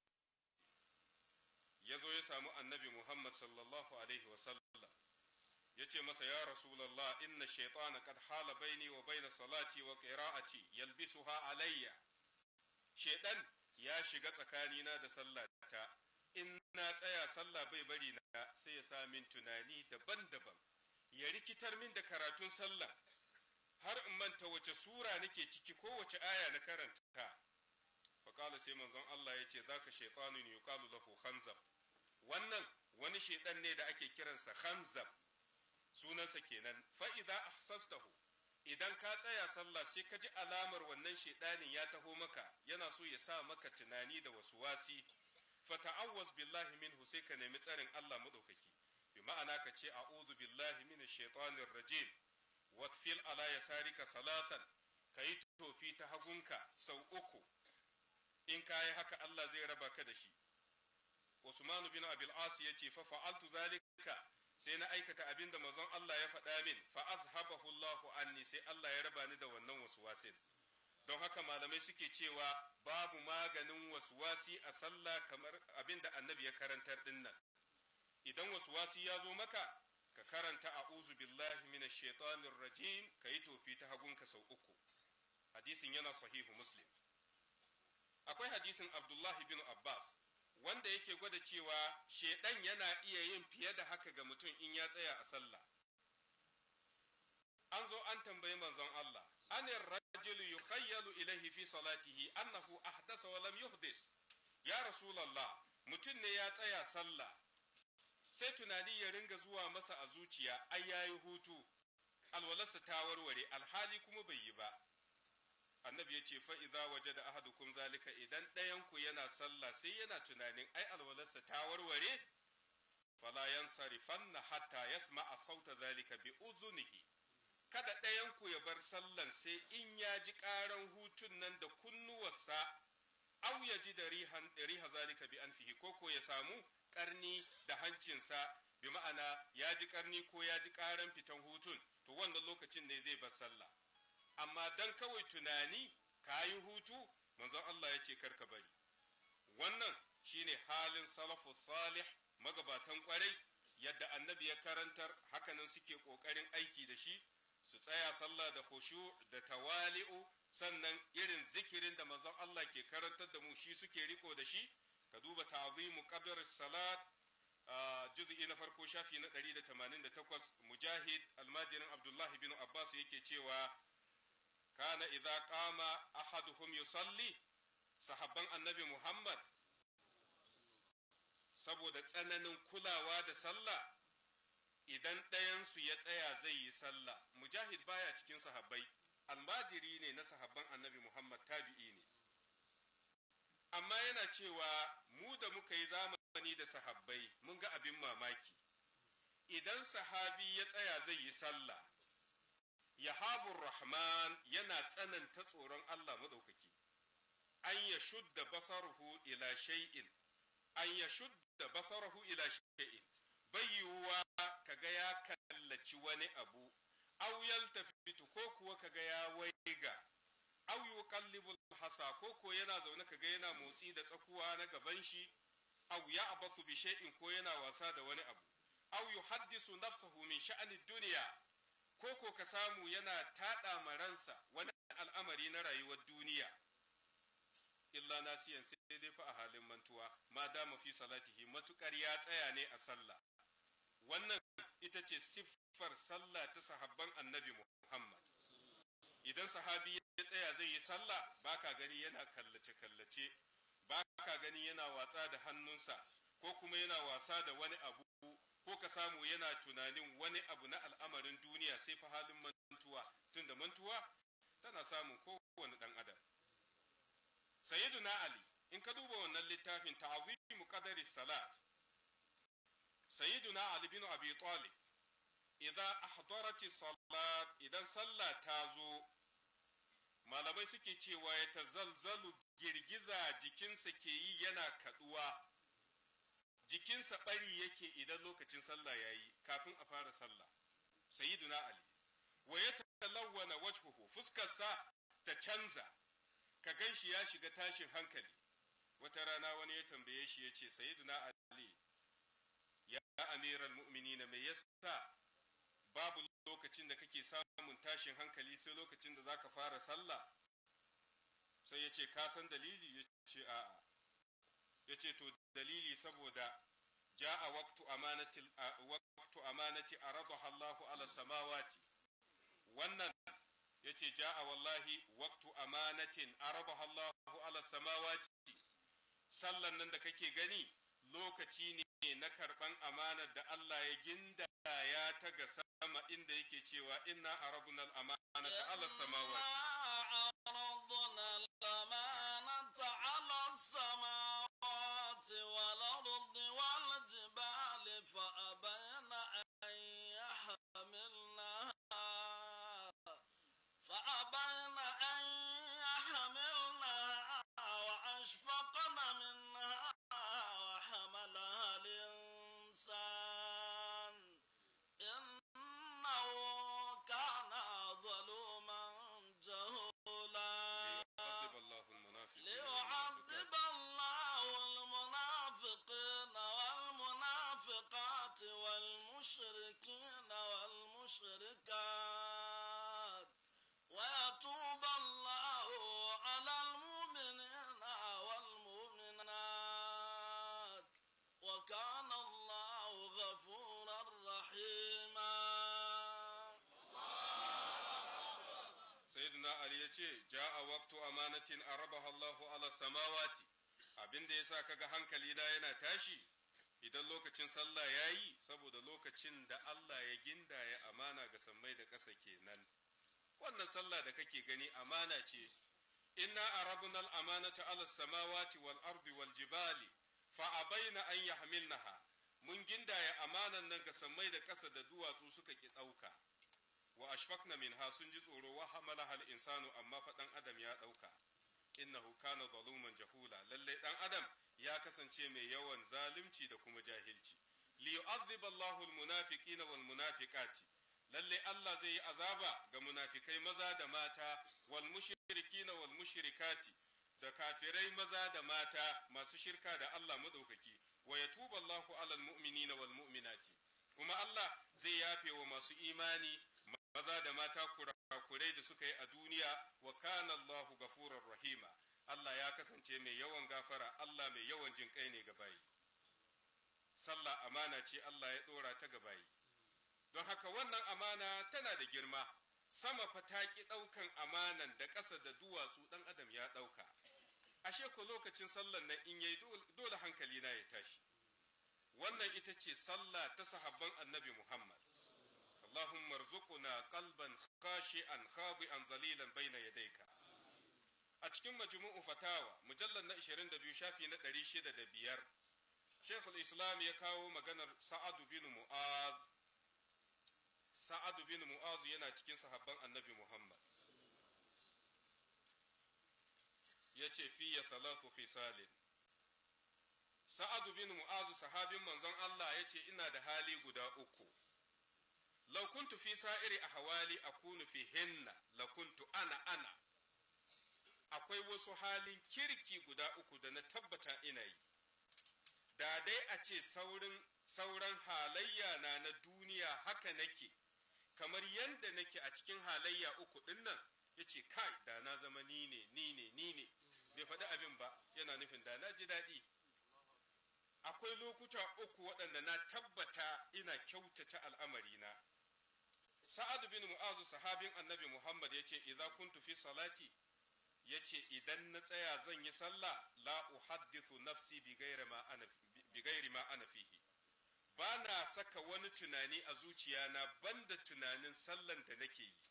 yazo ya samu Annabi Muhammad sallallahu alaihi wa sallam, yace masa, ya Rasulullah, inna shaytana qad hala baini wa baina salati wa qira'ati yalbisuha alayya. Shaytan ya shiga tsakanina da sallata, in na tsaya sallah bai bari na, sai ya sa min tunani daban-daban, ya rikitar min da karatun sallah har in manta wace sura nake ciki ko wace aya na karanta. Faƙala sai manzon Allah ya ce, zaka shaytanun yuqalu lahu khanzab. Wannan wani shaytan ne da ake kiransa khanzab, sunansa kenan. Fa idza ahsastahu, idan ka tsaya sallah sai ka ji alamar wannan shaytanin ya taho maka, yana so ya sa maka tunani da waswasi, fa ta'awwaz billahi minhu, sai ka nemi tsarin Allah madaukaki. Bi ma'ana ka ce, a'udhu billahi minash shaitanir rajim, watfil ala yasarika salatan, kayi tofi ta hagunka sau uku. In kayi haka Allah zai raba ka da shi. Usman bin Abil As ya ce, fa fa'altu zalika, sai na aikata abinda manzon Allah ya faɗa min, fa azhabahu Allahu anni, sai Allah ya raba ni da wannan waswasin. Don haka malamai suke cewa babu maganin waswasi a sallah kamar abinda Annabi ya karantar dinnan. Idan waswasi ya zo maka, ka karanta a'udhu billahi minash shaitanir rajim, kayi tofi ta hagunka sau uku. Hadisin yana sahihu Muslim. Akwai hadisin Abdullahi bin Abbas wanda yake gwada cewa shedan yana iya yin fiye da haka ga mutum in ya tsaya a sallah. An zo an tambayi manzon Allah, anir rajulu yukhayyalu ilayhi fi salatihi annahu ahdasa wa lam yuhdis. Ya Rasulullah, mutum ne ya tsaya sallah, sai tunani ya ringa zuwa masa a zuciya, ai yayi hutu, alwalarsa ta warware, alhali kuma bai yi ba. Annabi ya ce, fa idza wajada ahadukum zalika, idan ɗayan ku yana sallah sai yana tunanin ai alwalarsa ta warware, fala yansarifanna hatta yasma'a sauta zalika bi uzunihi. Kada ɗayan ku ya bar sallan sai in ya ji ƙaran hutun nan da kunnuwarsa, au ya ji da rihan riha zalika bi anfihi, ko ko ya samu ƙarni da hancinsa, bi ma'ana ya ji ƙarni ko ya ji ƙaran fitan hutun, to wannan lokacin ne zai bar sallah. Amma dan kawai tunani kayi hutu, manzon Allah ya ce karka bari. Wannan shine halin salafu salih, magabatan kwarai, yadda annabi ya karantar hakanan suke ƙoƙarin aiki da shi, su tsaya sallah da khushu da tawali'u, sannan irin zikirin da manzon Allah ke karantar da mu shi suke riko da shi. Ka duba ta'zimu qadr salat juz'i na farko shafi na ɗari da tamanin da takwas. Mujahid almajirin Abdullahi bin Abbas yake cewa kana idza qama ahaduhum yusalli, sahabban annabi Muhammad saboda tsananin kulawa da sallah, idan ɗayansu ya tsaya zai yi sallah. Mujahid baya cikin sahabbai, almajiri ne na sahabban annabi Muhammad, tabi'i ne, amma yana cewa mu da muka yi zamani da sahabbai mun ga abin mamaki. Idan sahabi ya tsaya zai yi sallah, yahabur rahman yana tsananta tsoron Allah madaukaki, an ya shudda basaruhu ila shay'in an ya shudda basarahu ila shay'in, bai yiwuwa kaga ya kallaci wani abu, aw yaltafitu ko kuwa kaga ya waiga, aw yuqallibu hasa ko ko yana zaune kaga yana motsi da tsakuwa na gaban shi, aw ya'bathu bi shay'in ko yana wasa da wani abu, aw yuhaddisu nafsahu min sha'ani dunya ko ko ka samu yana tada maransa wani al'amari na rayuwar duniya. Illa nasiyan, sai dai fa a halin mantuwa, ma dama fi salatihi, matukar ya tsaya ne a sallah. Wannan ita ce siffar sallah ta sahabban annabi Muhammad. Idan sahabi ya tsaya zai yi sallah, baka gani yana kallace kallace, baka gani yana watsa da hannunsa ko kuma yana wasa da wani abu, ko ka samu yana tunanin wani abu na al'amarin duniya, sai fa halin mantuwa, tunda mantuwa tana samun kowane dan adam. Sayyiduna Ali, in ka duba wannan littafin ta'zimu qadari salat, Sayyiduna Ali bin Abi Talib, idan ahdarati salat, idan sallah ta zo, malamai suke cewa ya tazalzalu, girgiza jikinsa ke yi yana kaduwa, jikinsa bari yake idan lokacin sallah yayi kafin a fara sallah. Sayyiduna Ali, wa ya talawwana wajhuhu, fuskarsa ta canza, ka gan shi ya shiga tashin hankali. Wata rana wani ya tambaye shi ya ce, Sayyiduna Ali, ya amiral mu'minina, mai yasa babu lokacin da kake samun tashin hankali sai lokacin da zaka fara sallah? Sai ya ce, ka san dalili? Ya ce, a'a. Ya ce, to dalili saboda ja'a waqtu amanati waqtu amanati aradaha Allahu ala samawati. Wannan yace ja'a wallahi waqtu amanatin arabaha Allahu ala samawati, sallan nan da kake gani lokaci ne na karban amanar da Allah ya gindaya ta ga sama, inda yake cewa inna aradna al-amanata ala samawati aradna al-amanata ala samawati wal ardi wal jibali fa abayna an yahmilnaha فأبين أن يحملنها وأشفقن منها وحملها الإنسان إنه كان ظلوما جهولا. ليعذب الله المنافقين والمنافقات والمشركين والمشركات ويتوب الله على المؤمنين والمؤمنات وكان الله غفورا رحيما. Sayyidina Ali ya ce, ja'a waqtu amanatin arabaha Allahu ala samawati, abinda yasa kaga hankali na yana tashi idan lokacin sallah yayi, saboda lokacin da Allah ya gindaya amana ga sammai da ƙasa kenan. Wannan sallah da kake gani amana ce. Inna arabna al-amanata ala samawati wal ardi wal jibali fa abaina an yahmilnaha, mun gindaya amanan nan ga sammai da ƙasa da duwatsu suka ki ɗauka. Wa ashfaqna minha, sun ji tsoro, wa hamalaha al-insanu, amma fa dan adam ya ɗauka. Innahu kana zaluman jahula, lalle dan adam ya kasance mai yawan zalunci da kuma jahilci. Li yu'adhib Allahu al-munafiqina wal munafiqati, lalle Allah zai yi azaba ga munafikai maza da mata, wal mushrikina wal mushrikati, da kafirai maza da mata masu shirka da Allah madaukaki, wa yatubu Allahu alal mu'minina wal mu'minati, kuma Allah zai yafe wa masu imani maza da mata kurakurai da suka yi a duniya. Wa kana Allahu ghafurur rahima, Allah ya kasance mai yawan gafara, Allah mai yawan jinƙai ne ga bayi. Sallah amana ce Allah ya ɗora ta ga bayi, don haka wannan amana tana da girma. Sama fa ta ki ɗaukan amanan da ƙasa da duwatsu ɗan adam ya ɗauka. Ashe ko lokacin sallan nan in yayi dole hankali na ya tashi. Wannan ita ce sallah ta sahabban annabi Muhammad. Allahumma arzuqna qalban khashi'an khadi'an zalilan bayna yadayka. A cikin majmu'u fatawa mujallal na ishirin da biyu shafi na ɗari shida da biyar, Sheikhul Islam ya kawo maganar Sa'ad bin Mu'az. Sa'ad bin Mu'az yana cikin sahabban annabi Muhammad. Yace fiye thalathu khisalin. Sa'ad bin Mu'az sahabin manzon Allah yace ina da hali guda uku. Law kuntu fi sa'iri ahwali akunu fihinna la kuntu ana ana. Akwai wasu halin kirki guda uku da na tabbata ina yi. Da dai a ce saurin sauran halayya na na duniya haka nake, kamar yadda nake a cikin halayya uku din nan, yace kai da na zama ni ne ni ne ni ne. Bai faɗi abin ba, yana nufin da na ji daɗi. Akwai lokuta uku waɗanda na tabbata ina kyautata al'amarina. Sa'ad bin Mu'azu sahabin annabi Muhammad yace idza kuntu fi salati, yace idan na tsaya zan yi sallah la uhaddithu nafsi bi ghairi ma ana bi ghairi ma ana fihi. Ba na saka wani tunani a zuciyana banda tunanin sallan da nake yi.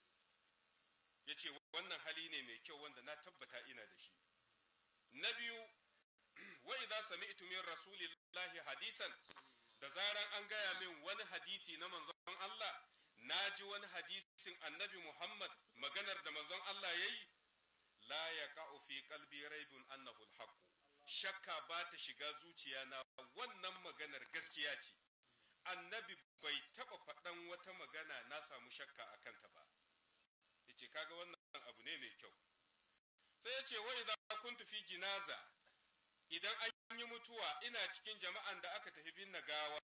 Yace wannan hali ne mai kyau wanda na tabbata ina da shi. Na biyu, wa idza sami'tu min rasulillahi hadisan, da zaran an gaya min wani hadisi na manzon Allah, na ji wani hadisin annabi Muhammad, maganar da manzon Allah yayi, la yaqa'u fi qalbi raibun annahu al-haqq. Shakka ba ta shiga zuciyana wannan maganar gaskiya ce. Annabi bai taba faɗan wata magana na samu shakka a kanta ba. Yace kaga wannan abu ne mai kyau. Sai yace wa idza kuntu fi jinaza, idan an yi mutuwa ina cikin jama'an da aka tafi bin gawa,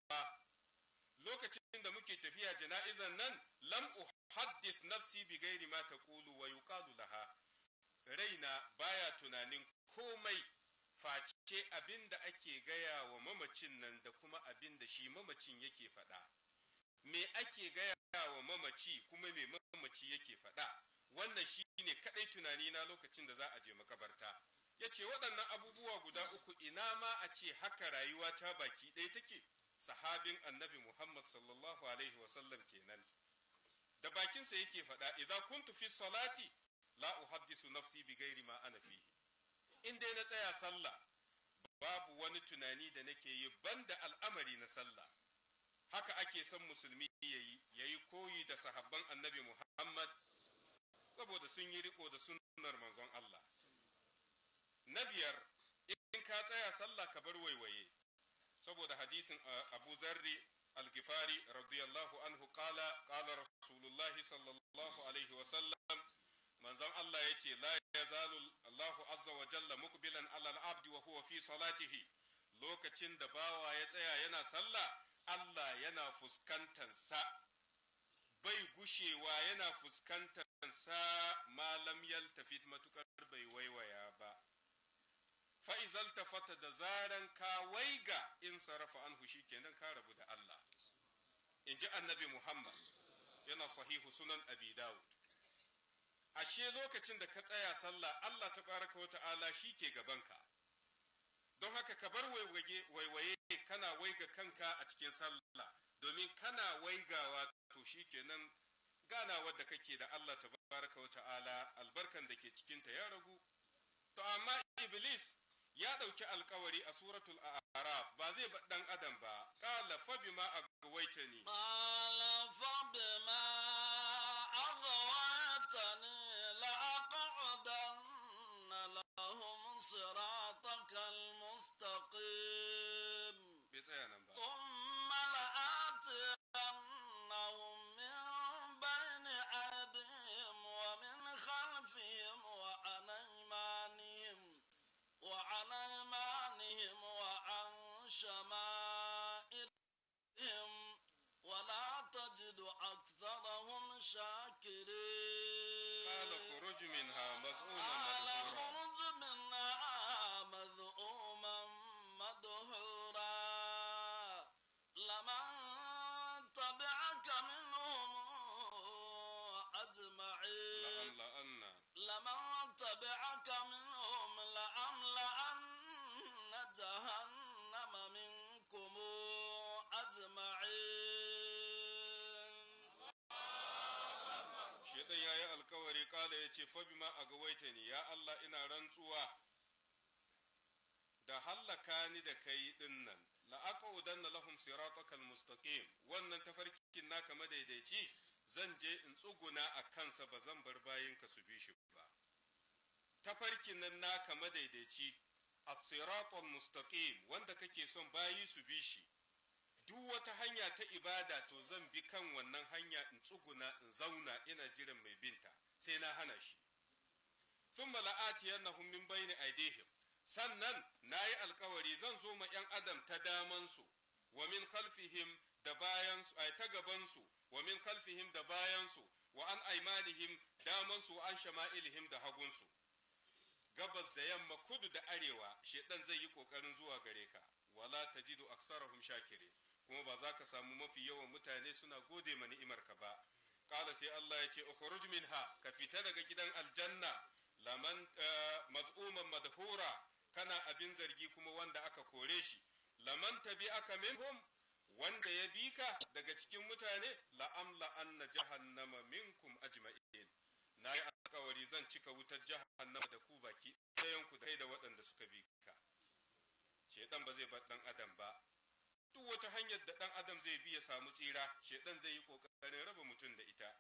lokacin da muke tafiya jana'izan nan, lam uhaddis nafsi bi ghairi ma taqulu wa yuqalu laha. Raina baya tunanin komai face abin da ake gaya wa mamacin nan da kuma abin da shi mamacin yake faɗa. Me ake gaya wa mamaci kuma me mamaci yake faɗa? Wannan shi ne kaɗai tunani na lokacin da za a je makabarta. Ya ce waɗannan abubuwa guda uku ina ma a ce haka rayuwa ta baki ɗaya take. Sahabin annabi Muhammad sallallahu alaihi wasallam kenan. Da bakinsa yake faɗa, idza kuntu fi salati la uhaddisu nafsi bi ghairi ma ana fihi. In dai na tsaya sallah, babu wani tunani da nake yi banda al'amari na sallah. Haka ake son musulmi yayi yayi koyi da sahabban annabi Muhammad, saboda sun yi riko da sunnar manzon Allah. Na biyar, in ka tsaya sallah ka bar waiwaye, saboda hadisin Abu Zarri al-Ghifari radiyallahu anhu qala qala Rasulullahi sallallahu alaihi wa sallam, manzon Allah yace la yazalu Allahu azza wa jalla muqbilan ala al-abdi wa huwa fi salatihi. Lokacin da bawa ya tsaya yana sallah, Allah yana fuskantansa, bai gushewa yana fuskantansa malam yaltafit matukar bai waiwaya ba. Fa'izal tafata da zaran ka waiga in sarrafa anhu shi kenan ka rabu da Allah. In ji annabi Muhammad, yana sahihu sunan Abi Dawud. Ashe lokacin da ka tsaya sallah, Allah tabaraka wa ta'ala shi ke gabanka. Don haka ka bar waiwaye kana waiga kanka a cikin sallah, domin kana waigawa to shi kenan ganawar da kake da Allah tabaraka wa ta'ala, albarkan da ke cikinta ya ragu. To amma Iblis ya ɗauki alkawari a suratul A'raf ba zai ba ɗan adam ba. Qala fa bima aghwaytani qala fa bima aghwaytani la aq'udanna lahum siratakal mustaqim. Bai tsaya nan ba. Thumma la'atiyannahum min bayni aydihim wa min khalfihim wa an aymanihim وعن أيمانهم وعن شمائلهم منها مذءوما قال مدحورا اخرج منها مذءوما مدحورا لمن تبعك منهم أجمعين لأملأن لمن تبعك منهم لأملأن جهنم منكم أجمعين. shedan yayi alkawari kala yace fa bima agawaitani ya Allah ina rantsuwa da hallaka ni da kai dinnan la aqudanna lahum siratakal mustaqim wannan tafarkin naka madaidaici zan je in tsuguna a kansa ba zan bar bayinka su bi shi ba. Tafarkin nan naka madaidaici as-siratal mustaqim wanda kake son bayi su bi shi, duk wata hanya ta ibada to zan bi kan wannan hanya in tsuguna in zauna ina jiran mai binta sai na hana shi. thumma la'atiyannahum min bayni aydihim, sannan nayi alkawari zan zo ma yan adam ta daman su wa min khalfihim da bayan su ay ta gaban su wa min khalfihim da bayan su wa an aymanihim daman su wa an shama'ilihim da hagun su. Gabas da yamma kudu da arewa shedan zai yi kokarin zuwa gare ka, wala tajidu aksarahum shakirin, kuma ba za ka samu mafi yawan mutane suna gode ma ni'imarka ba. Kala sai Allah ya ce ukhruj minha, ka fita daga gidan aljanna, laman maz'uman madhura, kana abin zargi kuma wanda aka kore shi, laman tabi'aka minhum, wanda ya bi ka daga cikin mutane, la'amla anna jahannama minkum ajma'in, na yi alkawari zan cika wutar jahannama da ku baki ɗayanku da da waɗanda suka bi ka. Shedan ba zai bar ɗan adam ba, duk wata hanyar da ɗan adam zai bi ya samu tsira shedan zai yi ƙoƙarin raba mutum da ita.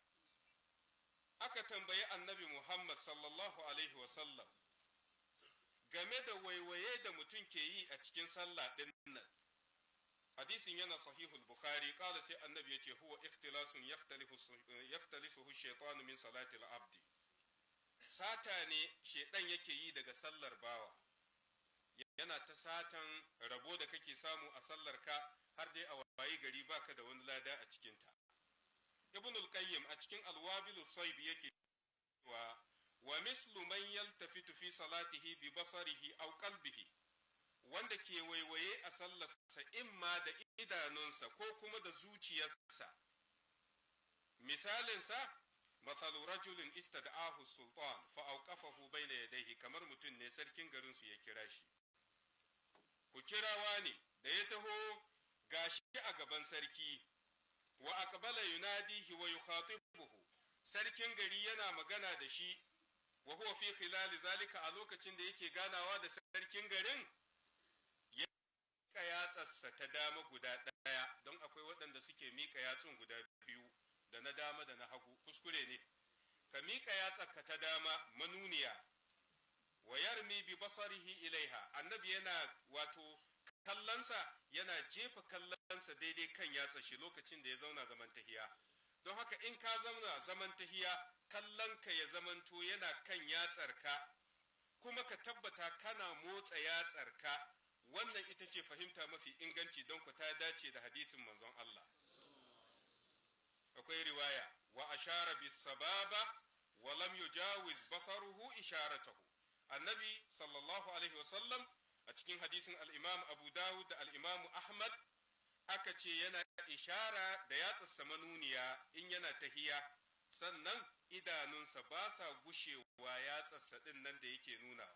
Aka tambayi annabi Muhammad sallallahu alaihi wasallam game da waiwaye da mutum ke yi a cikin sallah ɗin nan. Hadisin yana sahihul Bukhari, kala sai annabi yace huwa ikhtilasun yaktalisuhu shaytanu min salati al-abdi. Sata ne shedan yake yi daga sallar bawa, yana ta satan rabo da kake samu a sallar ka har dai a wayi gari baka da wani lada a cikin ta. Ibn al-Qayyim a cikin al-Wabil as-Sayyib yake wa wa mislu man yaltafitu fi salatihi bi basarihi aw qalbihi, wanda ke waiwaye a sallarsa imma da idanunsa ko kuma da zuciyarsa. Misalinsa, mathalu rajulin istad'ahu sultan fa awqafahu bayna yadayhi, kamar mutum ne sarkin garinsu ya kira shi. Ku kirawa ne da ya taho gashi a gaban sarki, wa aqbala yunadihi wa yukhatibuhu, sarkin gari yana magana da shi, wa huwa fi khilali zalika, a lokacin da yake ganawa da sarkin garin ya miƙa yatsarsa ta dama guda ɗaya, don akwai waɗanda suke miƙa yatsun guda biyu da na dama da na hagu, kuskure ne. Ka miƙa yatsarka ta dama manuniya, wa yarmi bi basarihi ilaiha, annabi yana wato kallonsa yana jefa kallonsa daidai kan yatsar shi lokacin da ya zauna zaman tahiya. Don haka in ka zauna zaman tahiya kallonka ya zamanto yana kan yatsarka, kuma ka tabbata kana motsa yatsarka. Wannan ita ce fahimta mafi inganci don ku ta dace da hadisin manzon Allah. Akwai riwaya wa ashara bis sababa wa lam yujawiz basaruhu isharatahu. Annabi sallallahu alaihi wasallam a cikin hadisin al-Imam Abu Dawud da al-Imam Ahmad aka ce yana ishara da yatsarsa manuniya in yana tahiya, sannan idanunsa ba sa gushewa yatsarsa din nan da yake nunawa.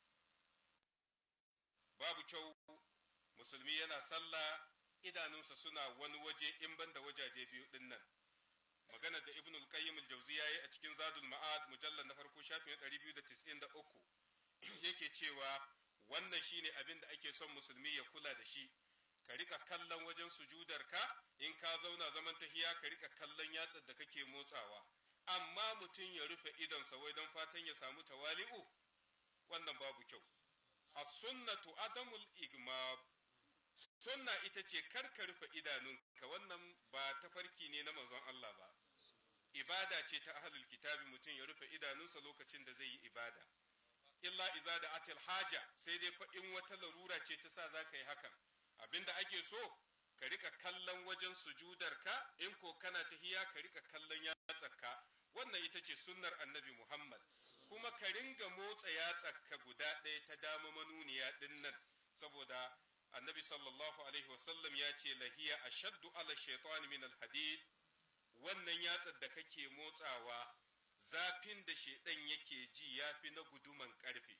Babu kyau musulmi yana sallah idanunsa suna wani waje in banda wajaje biyu din nan. Magana da Ibn al-Qayyim al-Jawziyya yayi a cikin Zadul Ma'ad mujallal na farko shafin ɗari biyu da tis'in da uku yake cewa wannan shine abin da ake son musulmi ya kula da shi. Ka rika kallon wajen sujudarka, in ka zauna zaman tahiya ka rika kallon yatsar da kake motsawa, amma mutum ya rufe idonsa wai don fatan ya samu tawali'u, wannan babu kyau. As-sunnatu adamul igmab, sunna ita ce karka rufe idanunka, wannan ba tafarki ne na manzon Allah ba. Ibada ce ta ahlul kitabi mutum ya rufe idanunsa lokacin da zai yi ibada. Illa iza da atil haja, sai dai fa in wata larura ce ta sa za ka yi hakan. Abinda ake so ka rika kallon wajen sujudarka, in ko kana tahiya ka rika kallon yatsarka. Wannan ita ce sunnar annabi Muhammad kuma ka ringa motsa yatsarka guda ɗaya ta dama manuniya ɗin nan, saboda annabi sallallahu alaihi wasallam ya ce lahiya ashaddu ala shaitani min alhadid. Wannan yatsar da kake motsawa zafin da shedan yake ji yafi na guduman karfe.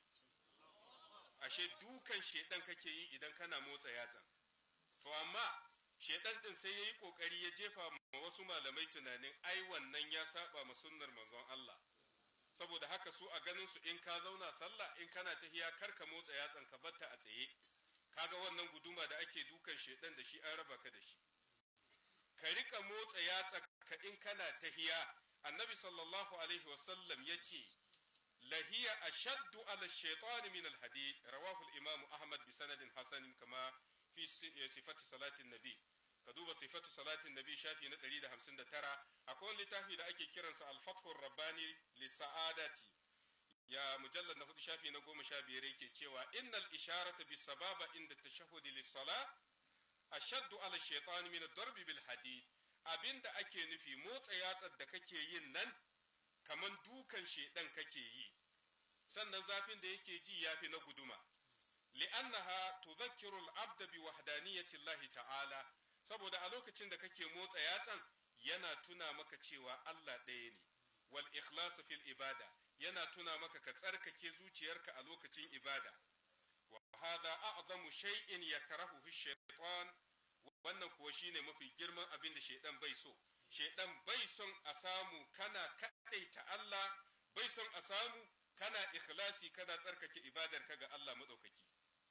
Ashe dukan shedan kake yi idan kana motsa yatsan. To amma shedan din sai yayi kokari ya jefa ma wasu malamai tunanin ai wannan ya saba ma sunnar manzon Allah. Saboda haka su a ganin su in ka zauna sallah in kana tahiya karka motsa yatsan ka batta a tsaye. Kaga wannan guduma da ake dukan shedan da shi an raba ka da shi. Ka rika motsa yatsa ka in kana tahiya. Annabi sallallahu alaihi wasallam yace lahiya ashaddu ala shaytan min alhadid. Rawahu al-imam Ahmad bi sanadin hasan kama fi sifati salatin nabi. Ka duba sifatu salatin nabi shafi na ɗari da hamsin da tara. Akwai littafi da ake kiransa al-fathur rabbani li sa'adati, ya mujallad na hudu shafi na goma sha biyar yake cewa innal isharata bis sababa inda tashahhudi lis sala ashaddu ala shaytan min ad-darb bil hadid. Abinda ake nufi motsa yatsar da kake yin nan kaman dukan shedan kake yi, sannan zafin da yake ji yafi na guduma. li'annaha tudhakkiru al-abda bi wahdaniyati Allah ta'ala, saboda a lokacin da kake motsa yatsan yana tuna maka cewa Allah ɗaya ne. Wal ikhlas fil ibada, yana tuna maka ka tsarkake zuciyarka a lokacin ibada. Wa hadha a'zamu shay'in yakrahuhu ash-shaytan, wannan kuwa shine mafi girman abin da shaydan bai so. Shaydan bai son a samu kana kadaita Allah, bai son a samu kana ikhlasi, kana tsarkake ibadarka ga Allah madaukaki.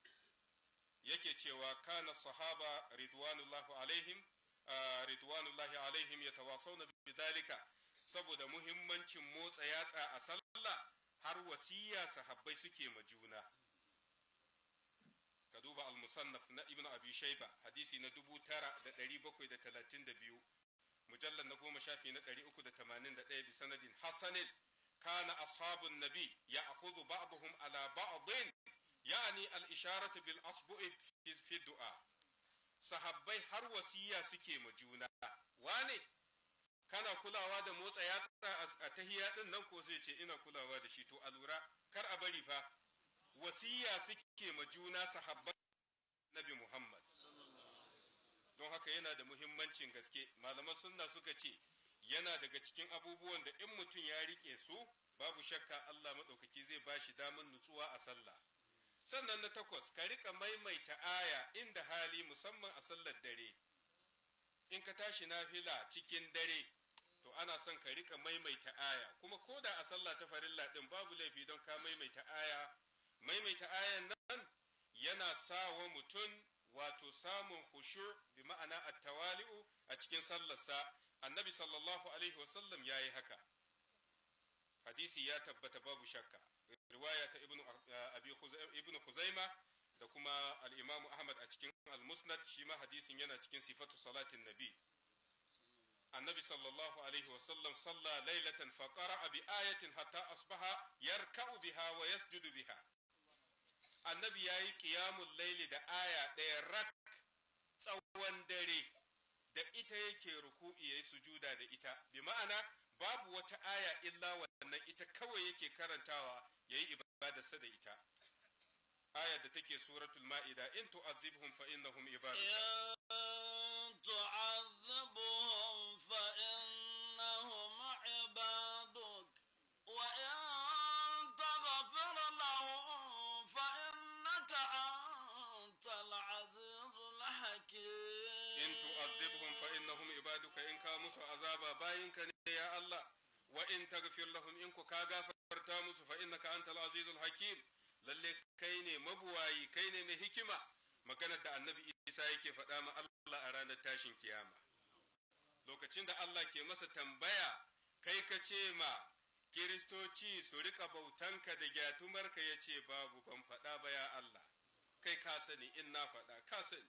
Yake cewa kana sahaba ridwanullahi alaihim ridwanullahi alaihim yatawasawna bidhalika, saboda muhimmancin motsa yatsa a sallah har wasiya sahabbai suke ma juna. Ka duba al-musannaf na ibn abi shayba hadisi na dubu tara da ɗari bakwai da talatin da biyu, mujallad na goma shafi na ɗari uku da tamanin da ɗaya bi sanadin hasanin. kana ashabun nabi ya'khudhu ba'dhum ala ba'dhin yani al-isharatu bil asbu'i fi du'a. Sahabbai har wasiya suke ma juna, wane kana kulawa da motsa yatsa a tahiyya din nan, ko sai ce ina kulawa da shi. To a lura kar a bari fa, wasiya suke ma juna sahabban Nabi Muhammad. Don haka yana da muhimmancin gaske. Malaman sunna suka ce yana daga cikin abubuwan da in mutum ya rike su babu shakka Allah maɗaukaki zai ba shi damar nutsuwa a sallah. Sannan na takwas, ka rika maimaita aya inda hali, musamman a sallar dare. In ka tashi nafila cikin dare to ana son ka rika maimaita aya, kuma ko da a sallah ta farilla din babu laifi don ka maimaita aya. Maimaita ayan nan yana sawa mutum wato samun khushu' bi ma'ana at-tawali'u a cikin sallarsa. Annabi sallallahu alaihi wasallam yayi haka, hadisi ya tabbata babu shakka. Riwaya ta ibnu abi ibnu khuzaima da kuma al-imam ahmad a cikin al-musnad, shi ma hadisin yana cikin sifatu salatin nabi. Annabi sallallahu alaihi wasallam salla laylatan fa qara'a bi ayatin hatta asbaha yarka'u biha wa yasjudu biha. Annabi yayi qiyamul layli da aya ɗaya rak tsawon dare, da ita yake ruku'i yayi sujuda da ita. Bi ma'ana babu wata aya illa wannan ita kawai yake karantawa yayi ibadarsa da ita. Aya da take suratul ma'ida, in tu'azzibhum fa innahum ibaduka in tu'azzibhum fa innahum ibaduk wa in taghfir lahum fa innaka antal azizul hakim. In tu'azzibhum fa innahum ibaduka, in ka musu azaba bayinka ne ya Allah. Wa in taghfir lahum, in ku ka gafarta musu, fa innaka antal azizul hakim, lalle kai ne mabuwayi, kai ne mai hikima. Maganar da annabi Isa yake faɗa ma Allah a ranar tashin kiyama, lokacin da Allah ke masa tambaya, kai ka ce ma kiristoci su rika bautanka da gyatumarka, ya ce babu, ban faɗa ba ya Allah, kai ka sani, in na faɗa ka sani.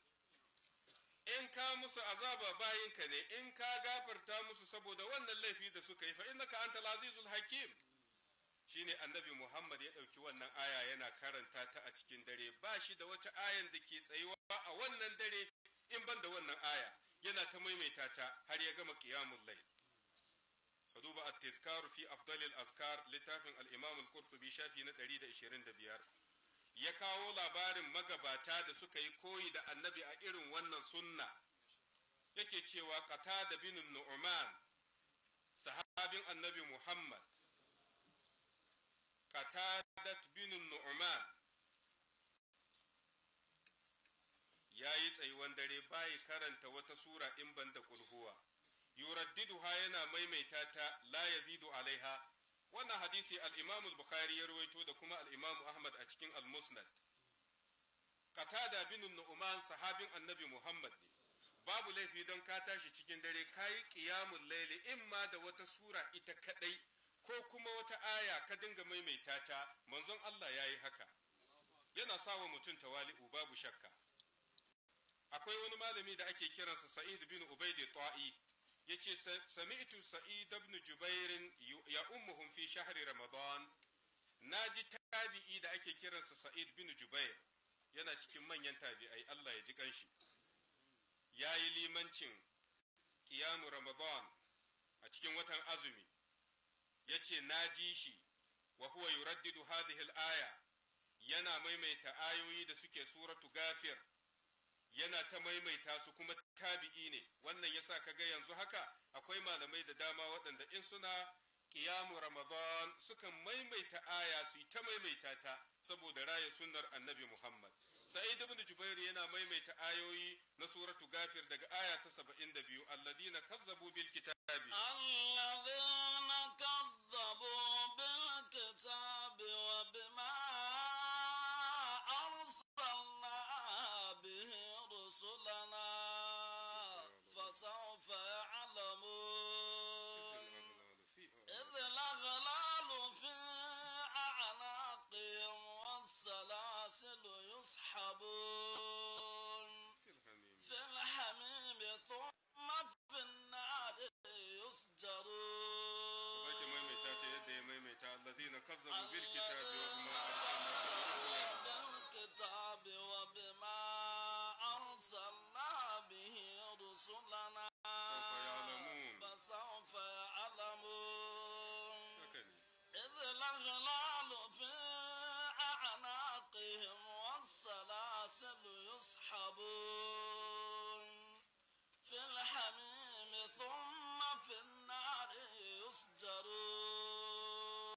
In ka musu azaba bayinka ne, in ka gafarta musu saboda wannan laifi da suka yi, fa innaka antal azizul hakim. Shine annabi Muhammad ya ɗauki wannan aya yana karanta ta a cikin dare. Ba shi da wata ayan da ke tsayuwa a wannan dare in ban da wannan aya, yana ta maimaita ta har ya gama qiyamul layl. Ka duba al-tizkar fi afdal al-azkar littafin al-imam al-qurtubi shafi na ɗari da ishirin da biyar ya kawo labarin magabata da suka yi koyi da annabi a irin wannan sunna yake cewa qatada bin nu'man sahabin annabi muhammad qatadat bin nu'man ya yi tsayuwan dare bayi karanta wata sura in banda kulhuwa yuraddiduha yana maimaita ta la yazidu alaiha wannan hadisi al-imam al-bukhari ya rawaito da kuma al-imam ahmad a cikin al-musnad qatada bin nu'man sahabin annabi muhammad ne babu laifi don ka tashi cikin dare kayi qiyamul layli imma da wata sura ita kadai ko kuma wata aya ka dinga maimaita ta manzon Allah yayi haka yana sawa mutum tawali'u babu shakka akwai wani malami da ake kiransa sa'id bin ubayd ta'i yace sami'tu sa'id ibn jubair ya ummuhum fi shahri ramadan naji tabi'i da ake kiransa sa'id bin jubair yana cikin manyan tabi'ai Allah ya ji kanshi yayi limancin qiyamu ramadan a cikin watan azumi yace naji shi wa huwa yuraddidu hadhihi al-aya yana maimaita ayoyi da suke suratu ghafir yana ta maimaita su kuma tabi'i ne wannan yasa kaga yanzu haka akwai malamai da dama waɗanda in suna qiyamu ramadan sukan maimaita aya su ta maimaita ta saboda raya sunnar annabi Muhammad sa'id ibn jubair yana maimaita ayoyi na suratu ghafir daga aya ta saba'in da biyu alladina kazzabu bil kitabi alladina kazzabu bil kitabi wa bima رسلنا فسوف يعلمون إذ الأغلال في أعناقهم والسلاسل يسحبون في الحميم ثم في النار يسجرون الذين كذبوا بالكتاب وبما أرسلنا به رسلنا فسوف يعلمون إذ الأغلال في أعناقهم والسلاسل يسحبون في الحميم ثم في النار يسجرون.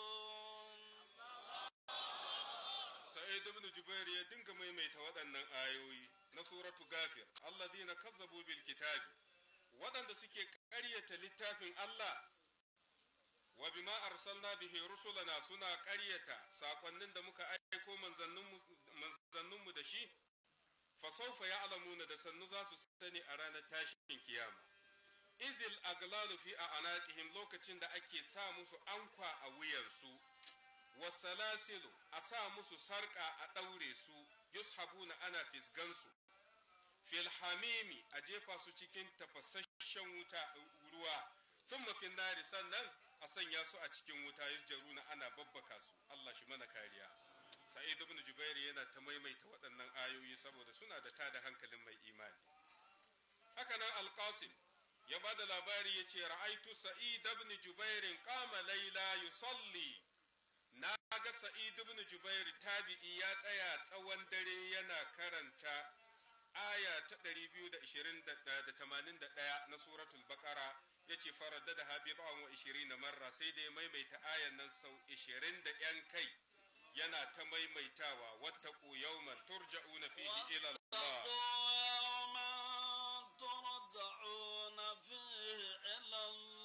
سعيد بن جبير يدنك ميميت ودن آيوي نصورة غافر الذين كذبوا بالكتاب ودن سكي قرية للتافن الله وبما أرسلنا به رسلنا سنا قرية ساقنن دمك أيكو منزنم دشي فسوف يعلمون دسنو ذا سستني أرانا تاشين كياما izil aglalu fi a anaqihim lokacin da ake sa musu ankwa a wuyansu wasalasilu a sa musu sarka a daure su yushabuna ana fisgansu fil hamimi a jefa su cikin tafasasshen wuta ruwa thumma fin nari sannan a sanya su a cikin wuta yurjaruna ana babbaka su Allah shi mana kariya. Sa'id ibn Jubair yana ta maimaita waɗannan ayoyi saboda suna da tada hankalin mai imani. Haka nan Al-Qasim ya ba da labari ya ce ra'aitu Sa'id ibn Jubair qama layla yusalli. Na ga Sa'id ibn Jubair tabi'i ya tsaya tsawon dare yana karanta aya ta ɗari biyu da tamanin da ɗaya na suratul Baqara yace faradda habibun wa ishirin marra sai dai maimaita ayan nan sau ishirin da yan kai yana ta maimaitawa wattaqu yawman turja'una fihi ila Allah yawman turja'una fihi ila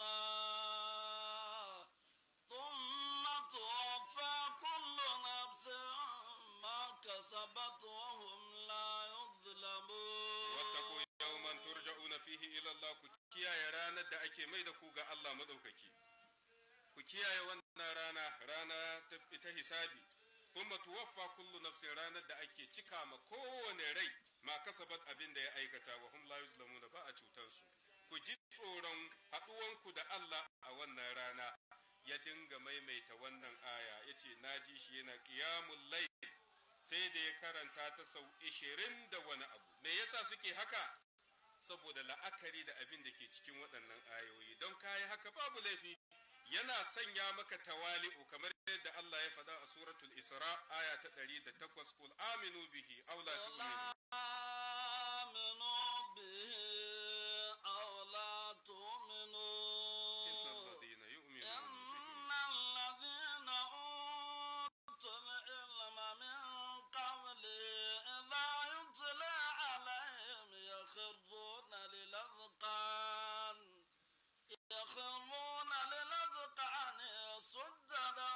Allah thumma tuwaffa kullu nafsin ma kasabat wa hum la yuzlamun. Wattaqu yawman turja'una fihi ila Allah, ku kiyaye ranar da ake mai da ku ga Allah madaukaki, ku kiyaye wannan rana rana ta hisabi. Thumma tuwaffa kullu nafsin, ranar da ake cika ma kowane rai ma kasabat abin da ya aikata wa hum la yuzlamuna, ba a cutar su. Ku ji tsoron haduwanku da Allah a wannan rana. Ya dinga maimaita wannan aya yace naji shi yana qiyamul layl sai da ya karanta ta sau ishirin da wani abu. Me yasa suke haka? Saboda la'akari da abin da ke cikin waɗannan ayoyi. Don kayi haka babu laifi, yana sanya maka tawali'u kamar yadda Allah ya faɗa a suratul Isra aya ta ɗari da takwas kul aminu bihi aw la tu'minu aminu bihi aw la tu'minu innal ladina yu'minuna innal ladina utul ilma min qabli idha yutla alayhim yakhruna lil adqan yakhruna lil adqan سجدا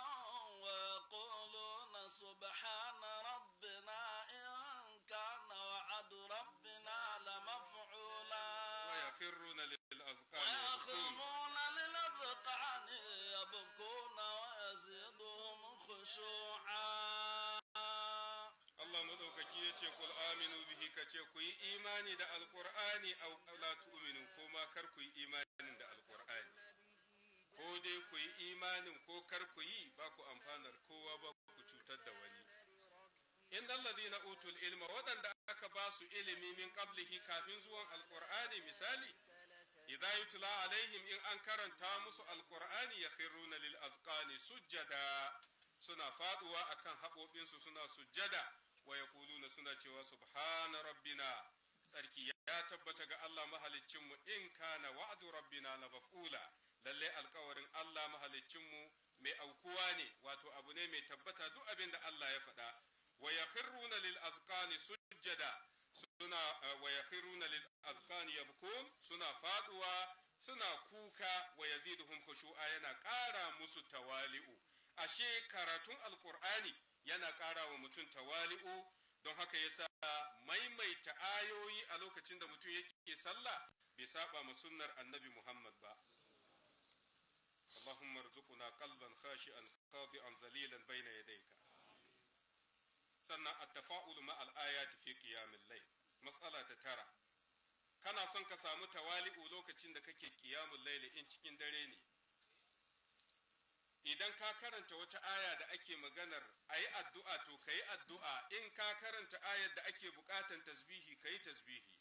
ويقولون سبحان ربنا إن كان وعد ربنا لمفعولا ويخرون للأذقان ويخرون للأذقان يبكون ويزيدهم خشوعا Allah madaukaki ya ce kul aminu bihi ka ce ku yi imani da alqur'ani aw la tu'minu ko ma kar ku yi imanin da alqur'ani ko dai ku yi imanin ko kar ku yi ba ku amfanar kowa ba ku cutar da wani innal ladina utul ilma wadanda aka ba su ilimi min qablihi kafin zuwan alqur'ani misali idza yutla alaihim in an karanta musu alqur'ani yakhruna lil azqani sujjada suna faduwa akan habobin su suna sujjada wa yaquluna suna cewa subhana rabbina tsarki ya tabbata ga Allah mahaliccin mu in kana wa'du rabbina la maf'ula lalle alkawarin Allah mahalicinmu mai aukuwa ne wato abu ne mai tabbata duk abin da Allah ya faɗa wa yakhruna lil azqani sujjada suna wa yakhruna lil azqani yabkun suna faduwa suna kuka wa yaziduhum khushu'a yana ƙara musu tawali'u ashe karatun alqur'ani yana ƙara wa mutum tawali'u don haka yasa maimaita ayoyi a lokacin da mutum yake sallah bai saba ma sunnar annabi Muhammad ba اللهم ارزقنا قلبا خاشعا خاضعا ذليلا بين يديك sannan at-tafa'ul ma al-ayati fi qiyam al-layl mas'ala ta tara kana son ka samu tawali'u lokacin da kake qiyamul layl in cikin dare ne idan ka karanta wata aya da ake maganar ayi addu'a to kai addu'a in ka karanta ayar da ake bukatan tasbihi kai tasbihi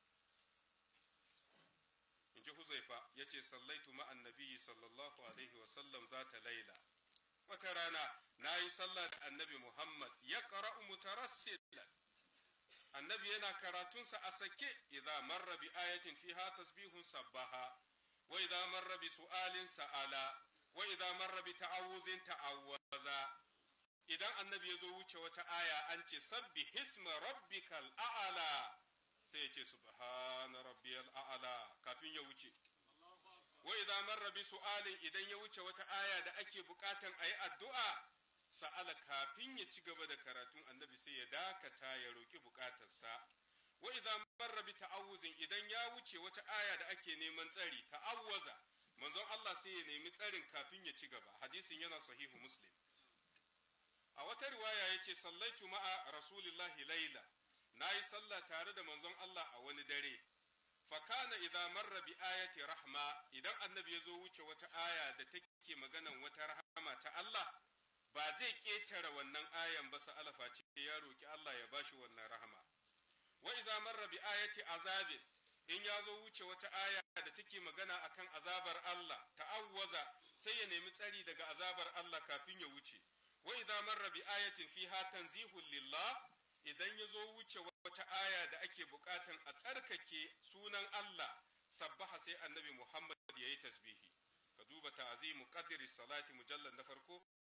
in ji huzaifa ya ce sallaitu ma'an nabiyyi sallallahu alaihi wasallam za ta laila wata rana na yi sallah da annabi muhammad ya ƙara'u mutarassilan annabi yana karatunsa a sake idza marra bi ayatin fiha tasbihun sabbaha wa idza marra bi su'alin sa'ala wa idza marra bi ta'awuzin ta'awwaza idan annabi ya zo wuce wata aya an ce sabbi hisma rabbikal a'ala sai ya ce subhana rabbiyal a'la kafin ya wuce wa idza marra bi su'alin idan ya wuce wata aya da ake bukatan ayi addu'a sa'ala kafin ya ci gaba da karatun annabi sai ya dakata ya roki bukatarsa wa idza marra bi ta'awuzin idan ya wuce wata aya da ake neman tsari ta'awwaza manzon Allah sai ya nemi tsarin kafin ya ci gaba hadisin yana sahihu muslim a wata riwaya yace sallaitu ma'a rasulillahi laila na yi sallah tare da manzon Allah a wani dare fakana idan marra bi ayati rahma idan annabi ya zo wuce wata aya da take maganan wata rahama ta Allah ba zai ketare wannan ayan ba sa alafa ce ya roki Allah ya bashi wannan rahama wa idan marra bi ayati azabin in ya zo wuce wata aya da take magana akan azabar Allah ta'awwaza sai ya nemi tsari daga azabar Allah kafin ya wuce wa idan marra bi ayatin fiha tanzihun lillah idan ya zo wuce wata aya da ake bukatan a tsarkake sunan Allah sabbaha sai annabi Muhammad ya yi tasbihi ka duba ta'azimu qadri salati mujallal na farko